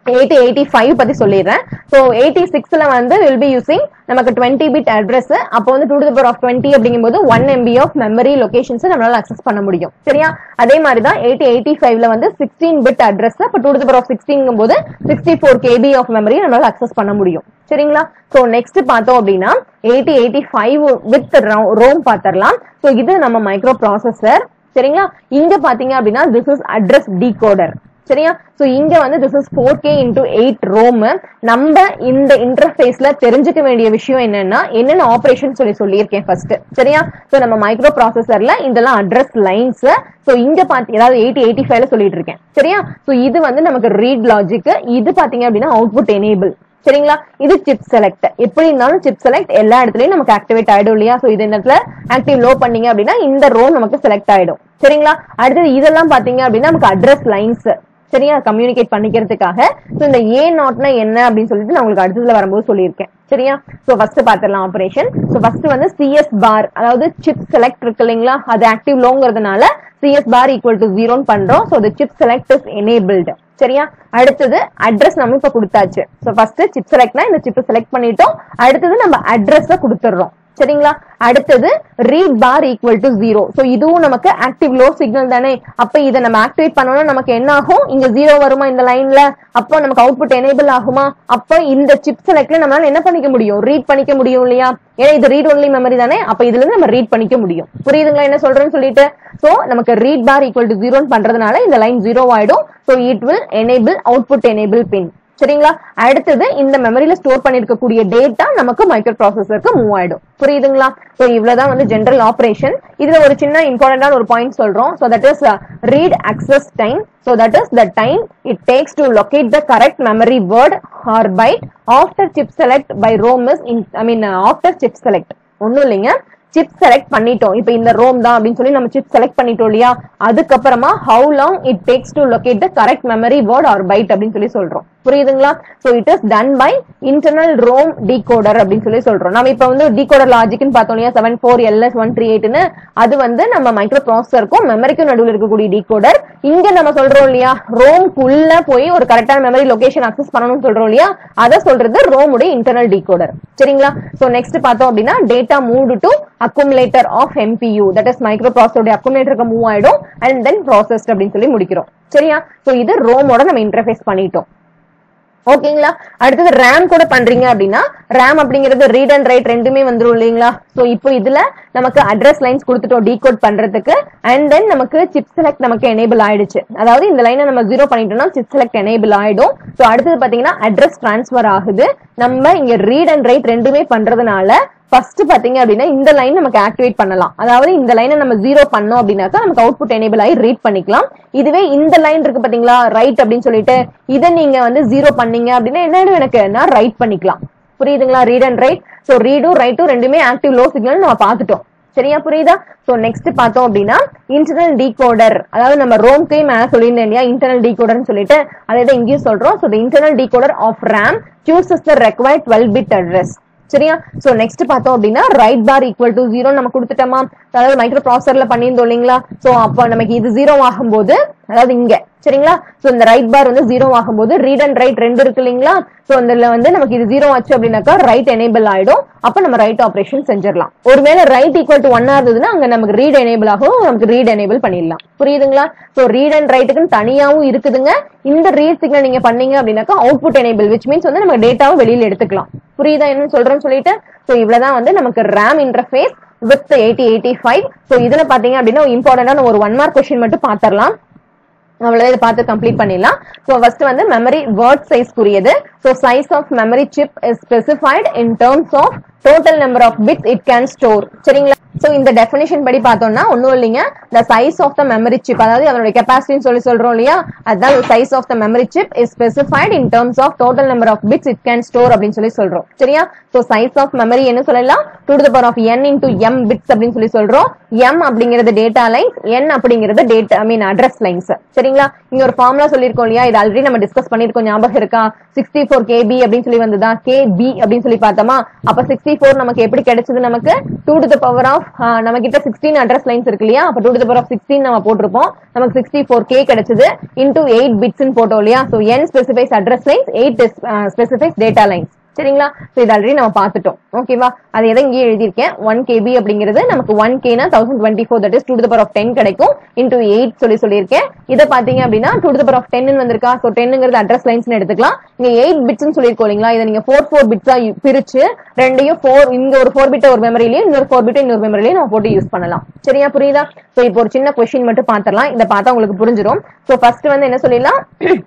eighty eighty-five பத்தி சொல்லிடுறேன். So eighty-six ல வந்து will be using நமக்கு twenty bit address. அப்போ வந்து two to the power of twenty அப்படிங்கும்போது one M B of memory locations நம்மளால access பண்ண முடியும். சரியா? அதே மாதிரி தான் eighty eighty-five ல வந்து sixteen bit address. அப்போ two to the power of sixteen ங்கும்போது sixty-four K B of memory நம்மளால access பண்ண முடியும். சரிங்களா? So next பார்த்தோம் அப்படின்னா eighty eighty-five with ROM பார்த்தறலாம். So இது நம்ம மைக்ரோ ப்ராசஸர். சரிங்களா? இங்க பாத்தீங்க அப்படின்னா this is address decoder. சரியா? சோ இங்க வந்து this is four K into eight ROM. நம்ம இந்த இன்டர்ஃபேஸ்ல தெரிஞ்சுக்க வேண்டிய விஷயம் என்னன்னா என்னென்ன ஆபரேஷன் சொல்லி சொல்லியிருக்கேன் ஃபர்ஸ்ட். சரியா? சோ நம்ம மைக்ரோ ப்ராசஸர்ல இதெல்லாம் அட்ரஸ் லைன்ஸ். சோ இங்க பாத்தீங்க அதாவது eighty eighty-five ல சொல்லிட்டு இருக்கேன். சரியா? சோ இது வந்து நமக்கு ரீட் லாஜிக். இது பாத்தீங்க அப்படின்னா அவுட்புட் எனேபிள். சரிங்களா? இது சிப் செலக்ட். எப்படி இருந்தாலும் சிப் செலக்ட் எல்லா இடத்துலயும் நமக்கு ஆக்டிவேட் ஆயிடும் இல்லையா? சோ இது இந்த இடத்துல ஆக்டிவ் லோ பண்ணீங்க அப்படின்னா இந்த ரோம் நமக்கு செலக்ட் ஆயிடும். சரிங்களா? அடுத்தது இதெல்லாம் பாத்தீங்க அப்படின்னா நமக்கு அட்ரஸ் லைன்ஸ். சரியா? கம்யூனிகேட் பண்ணிக்கிறதுக்காக. சோ இந்த ஏ நாட்னா என்ன அப்படின்னு சொல்லிட்டு நான் உங்களுக்கு அடுத்ததுல வரும்போது சொல்லியிருக்கேன். சரியா? சோ ஃபர்ஸ்ட் பாத்திரலாம் ஆபரேஷன். சோ ஃபர்ஸ்ட் வந்து சிஎஸ் பார் அதாவது சிப் செலக்ட் இருக்கு இல்லைங்களா? அது ஆக்டிவ் லோங்கிறதுனால சிஎஸ் பார் ஈக்குவல் டு ஜீரோன்னு பண்றோம். So the chip select is enabled. சரியா? அடுத்தது அட்ரஸ் நம்ம இப்ப கொடுத்தாச்சு. சோ ஃபர்ஸ்ட் சிப் செலக்ட்னா இந்த சிப் செலக்ட் பண்ணிட்டோம். அடுத்தது நம்ம அட்ரஸ் கொடுத்துறோம். சரிங்களா? அடுத்தது read bar equal to zero. So இதுவும் நமக்கு ஆக்டிவ் லோ சிக்னல் தானே. அப்ப இதை நம்ம ஆக்டிவேட் பண்ணோம்னா நமக்கு என்ன ஆகும்? இங்க ஜீரோ வருமா இந்த லைன்ல? அப்போ நமக்கு அவுட்புட் எனேபிள் ஆகுமா? அப்ப இந்த சிப் செலக்ட்ல நம்மளால என்ன பண்ணிக்க முடியும்? ரீட் பண்ணிக்க முடியும் இல்லையா? ஏன்னா இது ரீட் ஒன்லி மெமரி தானே. அப்ப இதுல இருந்து நம்ம ரீட் பண்ணிக்க முடியும். புரியுதுங்களா என்ன சொல்றேன்னு சொல்லிட்டு? சோ நமக்கு ரீட் பார் ஈக்குவல் டு ஜீரோன்னு பண்றதுனால இந்த லைன் ஜீரோ ஆயிடும். So it will enable output enable pin. சரிங்களா? அடுத்தது இந்த மெமரியில ஸ்டோர் பண்ணிருக்கக்கூடிய டேட்டா நமக்கு மைக்ரோ ப்ராசஸருக்கு மூவ் ஆயிடும். புரியுதுங்களா? சோ இவ்வளவுதான் வந்து ஜெனரல் ஆபரேஷன். இதுல ஒரு சின்ன இம்பார்ட்டன்டான ஒரு பாயிண்ட் சொல்றோம். So that is read access time. So that is the time it takes to locate the correct memory word or byte after chip select by ROM is in, I mean uh, after chip select. ஒண்ணும் இல்லைங்க. சிப் செலக்ட் பண்ணிட்டோம். இப்ப இந்த ரோம் தான் அப்படின்னு சொல்லி நம்ம சிப் செலக்ட் பண்ணிட்டோம் இல்லையா? அதுக்கப்புறமா how long it takes to locate the correct memory word or byte அப்படின்னு சொல்லி சொல்றோம். புரியுதுங்களா? So it is done by internal ROM decoder அப்படின்னு சொல்லி சொல்றோம். நம்ம இப்ப வந்து டீகோடர் லாஜிக்னு பார்த்தோம் இல்லையா? seven four L S one three eight னு அது வந்து நம்ம மைக்ரோ ப்ராசஸருக்கும் மெமரிக்கும் நடுவில் இருக்கக்கூடிய டீகோடர். இங்க நம்ம சொல்றோம் இல்லையா? ரோம்க்குள்ள போய் ஒரு கரெக்டான மெமரி லொகேஷன் அக்சஸ் பண்ணணும்னு சொல்றோம் இல்லையா? அத சொல்றது ரோம் உடைய இன்டர்னல் டீகோடர். சரிங்களா? சோ நெக்ஸ்ட் பார்த்தோம் அப்படின்னா data moved to accumulator of M P U, that is microprocessor accumulator move ஆயிடும் and then processed அப்படின்னு சொல்லி முடிக்கிறோம். சரியா? சோ இது ரோமோட நம்ம இன்டர்ஃபேஸ் பண்ணிட்டோம். ஓகேங்களா? அடுத்தது RAM கூட பண்றீங்க அப்படின்னா RAM அப்படிங்கிறது ரீட் அண்ட் ரைட் ரெண்டுமே வந்துரும் இல்லைங்களா? சோ இப்போ இதுல நமக்கு அட்ரஸ் லைன்ஸ் கொடுத்துட்டோம் டீகோட் பண்றதுக்கு. அண்ட் தென் நமக்கு சிப் செலக்ட் நமக்கு எனேபிள் ஆயிடுச்சு. அதாவது இந்த லைனை நம்ம ஜீரோ பண்ணிட்டோம்னா சிப் செலக்ட் எனேபிள் ஆயிடும். சோ அடுத்தது பாத்தீங்கன்னா அட்ரஸ் டிரான்ஸ்பர் ஆகுது. நம்ம இங்க ரீட் அண்ட் ரைட் ரெண்டுமே பண்றதுனால ஃபர்ஸ்ட் பாத்தீங்க அப்படின்னா இந்த லைன் நமக்கு ஆக்டிவேட் பண்ணலாம். அதாவது இந்த லைனை நம்ம ஜீரோ பண்ணோம் அப்படின்னாக்கா நமக்கு அவுட்புட் எனேபிள் ஆகி ரீட் பண்ணிக்கலாம். இதுவே இந்த லைன் இருக்கு பாத்தீங்களா ரைட் அப்படின்னு சொல்லிட்டு இதை நீங்க வந்து ஜீரோ பண்ணீங்க அப்படின்னா என்ன எனக்கு நான் ரைட் பண்ணிக்கலாம். புரியுதுங்களா? Read and write. சோ ரீடும் ரைட்டும் ரெண்டுமே ஆக்டிவ் லோ சிக்னல் நம்ம பாத்துட்டோம். சரியா? புரியுதா? சோ நெக்ஸ்ட் பார்த்தோம் அப்படின்னா இன்டர்னல் டீகோடர். அதாவது நம்ம ரோம்க்கே மேல சொல்லியிருந்தேன் இல்லையா இன்டர்னல் டீகோடர்னு சொல்லிட்டு அதே தான் இங்கேயும் சொல்றோம். So internal decoder of RAM chooses the required twelve bit address. சரியா? சோ நெக்ஸ்ட் பார்த்தோம் அப்படின்னா write bar equal to zero நம்ம கொடுத்துட்டோமா? அதாவது மைக்ரோ ப்ராசஸர்ல பண்ணியிருந்தோம் இல்லைங்களா? சோ அப்ப நமக்கு இது ஜீரோ ஆகும்போது அதாவது இங்க சரிங்களா? சோ இந்த ரைட் பார் வந்து ஜீரோ ஆகும்போது ரீட் அண்ட் ரைட் ரெண்டு இருக்கு இல்லைங்களா? சோ இதுல வந்து நமக்கு இது ஜீரோ ஆச்சு அப்படின்னாக்கா ரைட் எனேபிள் ஆயிடும். அப்ப நம்ம ரைட் ஆபரேஷன் செஞ்சிடலாம். ஒருவேளை ரைட் ஈக்குவல் டு ஒன் இருந்ததுன்னா அங்க நமக்கு ரீட் எனேபிள் ஆகும். நமக்கு ரீட் எனேபிள் பண்ணிடலாம். புரியுதுங்களா? சோ ரீட் அண்ட் ரைட்டுக்குன்னு தனியாவும் இருக்குதுங்க. இந்த ரீட் சிக்னல் நீங்க பண்ணீங்க அப்படின்னாக்கா அவுட்புட் எனேபிள் விச் மீன்ஸ் வந்து நம்ம டேட்டாவை வெளியில எடுத்துக்கலாம். புரியுதா என்ன சொல்றேன்னு சொல்லிட்டு? சோ இவ்வளவுதான் வந்து நமக்கு RAM interface with eighty eighty-five. So இதுல பாத்தீங்க அப்படின்னா இம்பார்ட்டன்டான ஒரு ஒன் மார்க் கொஸ்டின் மட்டும் பாத்திரலாம். அவ்வளவு இதை பார்த்து கம்ப்ளீட் பண்ணிடலாம். சோ ஃபர்ஸ்ட் வந்து மெமரி வேர்ட் சைஸ் குறியது. So size of memory chip is specified in terms of total number of bits it can store. சரிங்களா? சோ இந்த டெஃபினிஷன் படி பார்த்தோம்னா ஒன்னும் இல்லைங்க. the size of the memory chip அதாவது அதோட கெபாசிட்டின்னு சொல்லி சொல்றோம் இல்லையா? அதான் size of the memory chip is specified in terms of total number of bits it can store அப்படின்னு சொல்லி சொல்றோம். சரியா? சோ size of memory என்ன சொல்லலாம்? two to the power of n into m bits அப்படின்னு சொல்லி சொல்றோம். m அப்படிங்கிறது டேட்டா லைன்ஸ், n அப்படிங்கிறது data I mean address lines. சரிங்களா? இங்க ஒரு ஃபார்முலா சொல்லிருக்கோம் இல்லையா? இது ஆல்ரெடி நம்ம டிஸ்கஸ் பண்ணிருக்கோம். ஞாபகம் இருக்கா? sixty-four K B அப்படின்னு சொல்லி வந்ததா? K B அப்படின்னு சொல்லி பார்த்தோமா? அப்ப sixty-four நமக்கு எப்படி கிடைச்சது? நமக்கு two to the power of நம்ம கிட்ட சிக்ஸ்டீன் அட்ரஸ் லைன்ஸ் இருக்கு இல்லையா, அப்ப two to the power of sixteen நம்ம போட்டிருப்போம், நமக்கு சிக்ஸ்டி ஃபோர் கே கிடைச்சது இன்டூ எயிட் பிட்ஸ் போட்டோம் இல்லையா. So n specifies address lines, eight specifies data lines. சரிங்களா. சோ இது ஆல்ரெடி நம்ம பார்த்துட்டோம். ஓகேவா, அது எதை இங்கே எழுதியிருக்கேன், ஒன் கேபி அப்படிங்கிறது நமக்கு ஒன் கேனா thousand twenty four that is two to the power of ten கிடைக்கும் இன்டூ எயிட் சொல்லி சொல்லியிருக்கேன். இதை பாத்தீங்க அப்படின்னா two to the power of ten வந்திருக்கா. சோ டென்ங்கிறது அட்ரஸ் லைன்ஸ் எடுத்துக்கலாம். இங்க எயிட் பிட்ஸ் சொல்லிருக்கோம் இல்லைங்களா, இதை நீங்க ஃபோர் ஃபோர் பிட்ஸா பிரிச்சு ரெண்டையும் ஃபோர், இங்க ஒரு ஃபோர் பிட் ஒரு மெமரிலையும் இன்னொரு ஃபோர் பிட் இன்னொரு மெமரிலையும் நம்ம போட்டு யூஸ் பண்ணலாம். சரியா, புரியுதா. சோ இப்போ ஒரு சின்ன கொஸ்டின் மட்டும் பாத்திரலாம், இதை பார்த்தா உங்களுக்கு புரிஞ்சிடும். சோ ஃபர்ஸ்ட் வந்து என்ன சொல்லிடலாம்,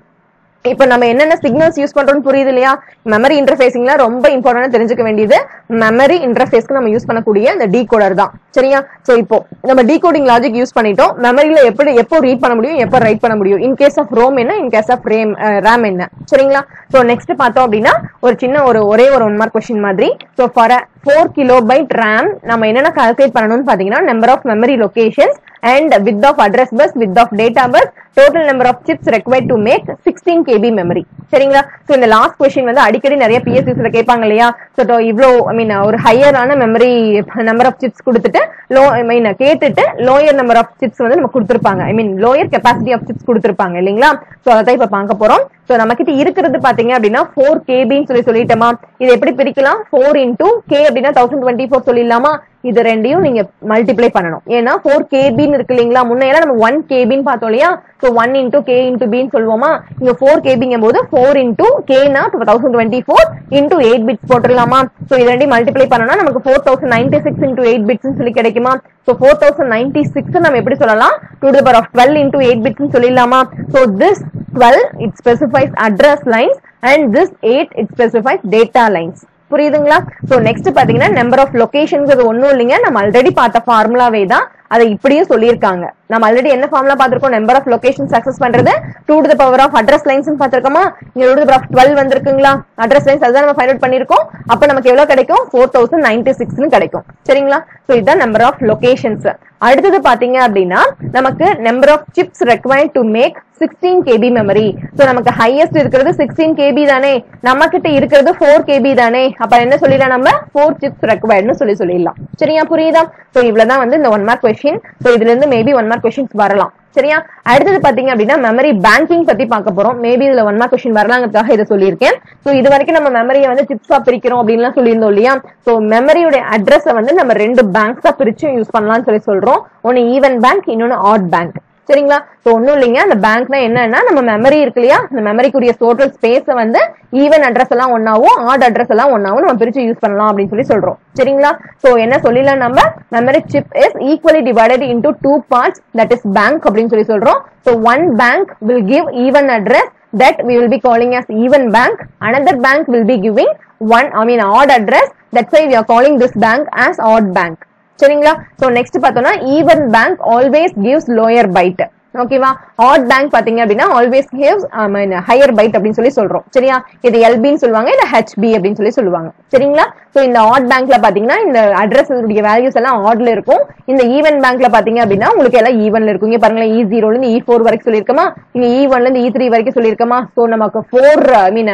இப்ப நம்ம என்னென்ன சிக்னல்ஸ் யூஸ் பண்றோம்னு புரியுது இல்லையா. மெமரி இன்டர்ஃபேசிங்ல ரொம்ப இம்பார்ட்டன்டா தெரிஞ்சுக்க வேண்டியது மெமரி இன்டர்ஃபேஸ்க்கு நம்ம யூஸ் பண்ணக்கூடிய இந்த டீகோடர் தான். சரியா. சோ இப்போ நம்ம டீகோடிங் லாஜிக் யூஸ் பண்ணிட்டோம். மெமரியில எப்படி எப்போ ரீட் பண்ண முடியும், எப்போ ரைட் பண்ண முடியும், இன் கேஸ் ஆஃப் ரோம் என்ன, in case of RAM RAM என்ன. சரிங்களா. சோ நெக்ஸ்ட் பார்த்தோம் அப்படின்னா ஒரு சின்ன ஒரு ஒரே ஒரு ஒன் மார்க் கொஸ்டின் மாதிரி. So for four kilobyte RAM நம்ம என்னென்ன கால்குலேட் பண்ணணும்னு பாத்தீங்கன்னா number of memory locations and width of address bus, width of data bus, total number of chips required to make sixteen K B memory. சரிங்களா. சோ இந்த லாஸ்ட் क्वेश्चन வந்து அடிக்கடி நிறைய P S Cs ல கேட்பாங்க இல்லையா. சோ இவ்ளோ ஐ மீன் ஒரு ஹையரான மெமரி நம்பர் ஆஃப் சிப்ஸ் கொடுத்துட்டு லோ ஐ மீன் கேட்டுட்டு லோயர் நம்பர் ஆஃப் சிப்ஸ் வந்து நம்ம கொடுத்திருப்பாங்க, I mean lower capacity of chips கொடுத்திருப்பாங்க இல்லைங்களா. சோ அதான் இப்ப பார்க்க போறோம். சோ நம்ம கிட்ட இருக்கிறது பாத்தீங்க அப்படின்னா ஃபோர் கேபின்னு சொல்லி சொல்லிட்டோமா. இது எப்படி பிரிக்கலாம், ஃபோர் இன்டூ கே அப்படின்னா தௌசண்ட் டுவெண்ட்டி ஃபோர் சொல்லிடலாமா. இது ரெண்டையும் நீங்க மல்டிப்ளை பண்ணணும். ஏன்னா ஃபோர் கேபின்னு இருக்கு இல்லைங்களா, முன்னையெல்லாம் நம்ம ஒன் கேபின்னு பார்த்தோம் இல்லையா. So one into K into பின்னு சொல்லுவோமா. இங்க ஃபோர் கேபிங்கும் போது ஃபோர் இன்டூ கேனா thousand twenty four into eight bits போட்டுடலாமா. சோ இது ரெண்டையும் மல்டிப்ளை பண்ணோம்னா நமக்கு four thousand ninety six into eight bits சொல்லி கிடைக்குமா. So four thousand ninety six நம்ம எப்படி சொல்லலாம், two to the power of twelve into eight bits சொல்லிடலாமா. So this twelve it specifies address lines and this eight it specifies data lines. புரியுதுங்களா. சோ நெக்ஸ்ட் பாத்தீங்கன்னா நம்பர் ஆஃப் லொகேஷன்ஸ் அது ஒண்ணும் இல்லைங்க, நம்ம ஆல்ரெடி பார்த்த ஃபார்முலாவே தான் அதை இப்படியும் சொல்லியிருக்காங்க. நம்ம ஆல்ரெடி என்ன ஃபார்முலா பார்த்திருக்கோம், நம்பர் ஆஃப் லொகேஷன்ஸ் அக்சஸ் பண்றது two to the power of address lines பார்த்திருக்கோமா. இங்க two to the power of twelve வந்திருக்குங்களா, அட்ரஸ் லைன்ஸ் அதுதான் நம்ம ஃபைண்ட் அவுட் பண்ணிருக்கோம். அப்ப நமக்கு எவ்வளவு கிடைக்கும், ஃபோர் தௌசண்ட் நைன்டி சிக்ஸ் கிடைக்கும். சரிங்களா. சோ இதுதான் நம்பர் ஆஃப் லொகேஷன்ஸ். அடுத்தது பாத்தீங்க அப்படின்னா நமக்கு number of chips required to make sixteen KB memory. So நமக்கு ஹையஸ்ட் இருக்கிறது சிக்ஸ்டீன் கேபி தானே, நம்ம கிட்ட இருக்கிறது ஃபோர் கேபி தானே. அப்ப என்ன சொல்லிடலாம், நம்ம ஃபோர் சிப்ஸ் ரெக்வயர்ட்னு சொல்லி சொல்லிடலாம். சரியா, புரியுதா. சோ இவ்வளவுதான் வந்து இந்த ஒன் மார்க் கொஸ்டின். சோ இதுல இருந்து மேபி ஒன் மார்க் கொஸ்டின்ஸ் வரலாம். சரியா. அடுத்தது பாத்தீங்க அப்படின்னா மெமரி பேங்கிங் பத்தி பார்க்க போறோம். மேபி இதுல ஒன் மார்க் கொஸ்டின் வரலாங்கிறதுக்காக இதை சொல்லியிருக்கேன். சோ இது வரைக்கும் நம்ம மெமரியை வந்து சிப்ஸா பிரிக்கிறோம் அப்படின்னு சொல்லியிருந்தோம் இல்லையா. சோ மெமரியோட அட்ரஸ் வந்து நம்ம ரெண்டு பேங்க்ஸா பிரிச்சு யூஸ் பண்ணலாம்னு சொல்லி சொல்றோம். ஒன்னு ஈவன் பேங்க், இன்னொன்னு ஆட் பேங்க். சரிங்களா. சோ ஒண்ணும் இல்லைங்க, அந்த பேங்க்னா என்னன்னா நம்ம மெமரி இருக்கு இல்லையா, அந்த மெமரிக்குரிய டோட்டல் ஸ்பேஸ் வந்து ஈவன் அட்ரஸ் எல்லாம் ஒன்னாவும் ஆட் அட்ரஸ் எல்லாம் ஒன்னாவும் நம்ம பிரிச்சு யூஸ் பண்ணலாம் அப்படின்னு சொல்லி சொல்றோம். சரிங்களா. சோ என்ன சொல்லிடலாம், நம்ம memory chip is equally divided into two parts, that is bank அப்படின்னு சொல்லி சொல்றோம். So one bank will give even address that we will be calling as even bank. Another bank will be giving one I mean odd address, that's why we are calling this bank as odd bank. சரிங்களா. சோ நெக்ஸ்ட் பார்த்தோம்னா even bank always gives lower byte. ஓகேவா. ஆட் பேங்க் பாத்தீங்க அப்படின்னா ஆல்வேஸ் கிவ்ஸ் ஹையர் பைட் அப்படின்னு சொல்லி சொல்றோம். சரியா. இது எல்பின்னு சொல்லுவாங்க, இல்ல ஹெச்பி அப்படின்னு சொல்லி சொல்லுவாங்க. சரிங்களா. சோ இந்த ஆட் பேங்க்ல பாத்தீங்கன்னா இந்த அட்ரஸ் வேல்யூஸ் எல்லாம் ஆட்ல இருக்கும். இந்த ஈவன் பேங்க்ல பாத்தீங்க அப்படின்னா உங்களுக்கு எல்லாம் ஈவன்ல இருக்கும். இங்க பாருங்களேன், இ ஜீரோல இருந்து இ ஃபோர் வரைக்கும் சொல்லியிருக்கோமா, இங்க இ ஒன்ல இருந்து இ த்ரீ வரைக்கும் சொல்லியிருக்கோமா. சோ நமக்கு ஃபோர் ஐ மீன்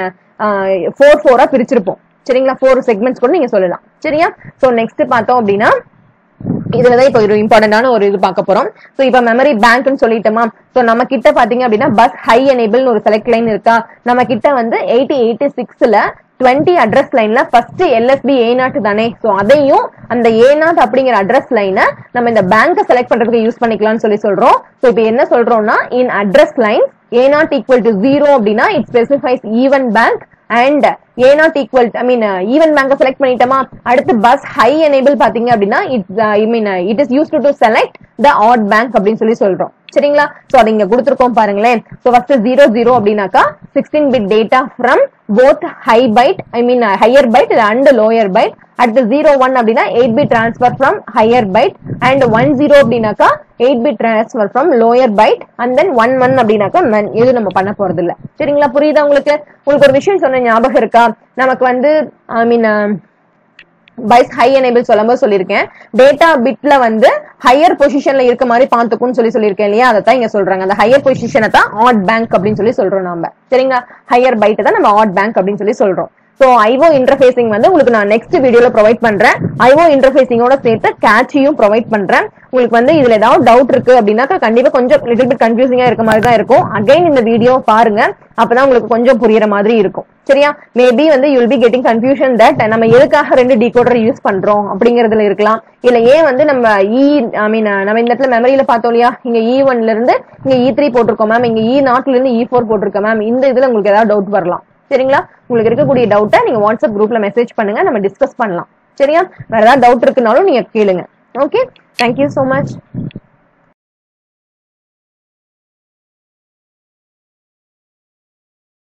ஃபோர் ஃபோரா பிரிச்சிருப்போம். சரிங்களா. ஃபோர் செக்மெண்ட்ஸ் கூட நீங்க சொல்லலாம். சரியா. சோ நெக்ஸ்ட் பார்த்தோம் அப்படின்னா இதுலதான் இப்ப ஒரு இம்பார்ட்டன்டான ஒரு இது பார்க்க போறோம். சோ இப்ப மெமரி பேங்க்னு சொல்லிட்டோமா. சோ நம்ம கிட்ட பாத்தீங்க அப்படின்னா பஸ் ஹை எனேபிள் ஒரு செலக்ட் லைன் இருக்கா. நம்ம கிட்ட வந்து எயிட்டி எயிட்டி சிக்ஸ்ல டுவெண்ட்டி அட்ரஸ் லைன்ல ஃபர்ஸ்ட் எல்எஸ்பி ஏ நாட் தானே. சோ அதையும் அந்த ஏ நாட் அப்படிங்கிற அட்ரஸ் லைனை நம்ம இந்த பேங்கை செலக்ட் பண்றதுக்கு யூஸ் பண்ணிக்கலாம்னு சொல்லி சொல்றோம். சோ இப்ப என்ன சொல்றோம்னா in address line A not equal to zero அப்படின்னா it specifies even bank and A not equal I mean uh, even bank select பண்ணிட்டோமா. அடுத்து bus high enable பாத்தீங்க அப்படின்னா it uh, I mean uh, it is used to, to select the odd bank அப்படின்னு சொல்லி சொல்றோம். சரிங்களா. சோ அது இங்க கொடுத்திருக்கோம் பாருங்களேன். சோ ஃபர்ஸ்ட் ஜீரோ ஜீரோ அப்படினாக்கா sixteen bit data from both high byte I mean uh, higher byte and lower byte. அடுத்து ஜீரோ ஒன் அப்படின்னா eight bit transfer from higher byte and one zero அப்படினாக்கா eight bit transfer from lower byte and then one one அப்படினாக்கா எது நம்ம பண்ண போறது இல்ல. சரிங்களா. புரியுதா உங்களுக்கு. உங்களுக்கு ஒரு விஷயம் சொன்ன ஞாபகம் இருக்கா, நமக்கு வந்து ஐ மீன் பைஸ் ஹை எனேபிள் சொல்லும்போது சொல்லியிருக்கேன் டேட்டா பிட்ல வந்து ஹையர் பொசிஷன்ல இருக்க மாதிரி பாத்துக்கும்னு சொல்லி சொல்லியிருக்கேன் இல்லையா. அதை தான் இங்க சொல்றாங்க. அந்த ஹையர் பொசிஷனை தான் ஆட் பேங்க் அப்படின்னு சொல்லி சொல்றோம் நாம. சரிங்களா. ஹையர் பைட்டை தான் நம்ம ஆட் பேங்க் அப்படின்னு சொல்லி சொல்றோம். ஸோ ஐஓ இன்டர்ஃபேசிங் வந்து உங்களுக்கு நான் நெக்ஸ்ட் வீடியோல ப்ரொவைட் பண்றேன். ஐஓ இன்டர்ஃபேசிங்கோட சேர்த்து கேட்சியும் ப்ரொவைட் பண்றேன். உங்களுக்கு வந்து இதுல ஏதாவது டவுட் இருக்கு அப்படின்னாக்கா கண்டிப்பா கொஞ்சம் லிட்டில் பிட் கன்ஃபியூசிங்கா இருக்க மாதிரி தான் இருக்கும். அகைன் இந்த வீடியோ பாருங்க, அப்பதான் உங்களுக்கு கொஞ்சம் புரியுற மாதிரி இருக்கும். சரியா? மேபி வந்து you will be getting confusion that நம்ம எதுக்காக ரெண்டு டிகோடர் யூஸ் பண்றோம் அப்படிங்கறதுல இருக்கலாம். இல்ல ஏன் வந்து நம்ம இ ஐ மீன் நம்ம இந்த இடத்துல மெமரியில பார்த்தோம் இல்லையா, இங்க இ ஒன்ல இருந்து இங்க இ த்ரீ போட்டிருக்கோம் மேம், இங்க இ நாட்ல இருந்து இ ஃபோர் போட்டிருக்கோம் மேம். இந்த இதுல உங்களுக்கு ஏதாவது டவுட் வரலாம். சரிங்களா? உங்களுக்கு இருக்கக்கூடிய டவுட்டை நீங்க வாட்ஸ்அப் குரூப்ல மெசேஜ் பண்ணுங்க, நம்ம டிஸ்கஸ் பண்ணலாம். சரியா? வேற ஏதாவது டவுட் இருக்குனாலும் நீங்க கேளுங்க. Okay, thank you so much.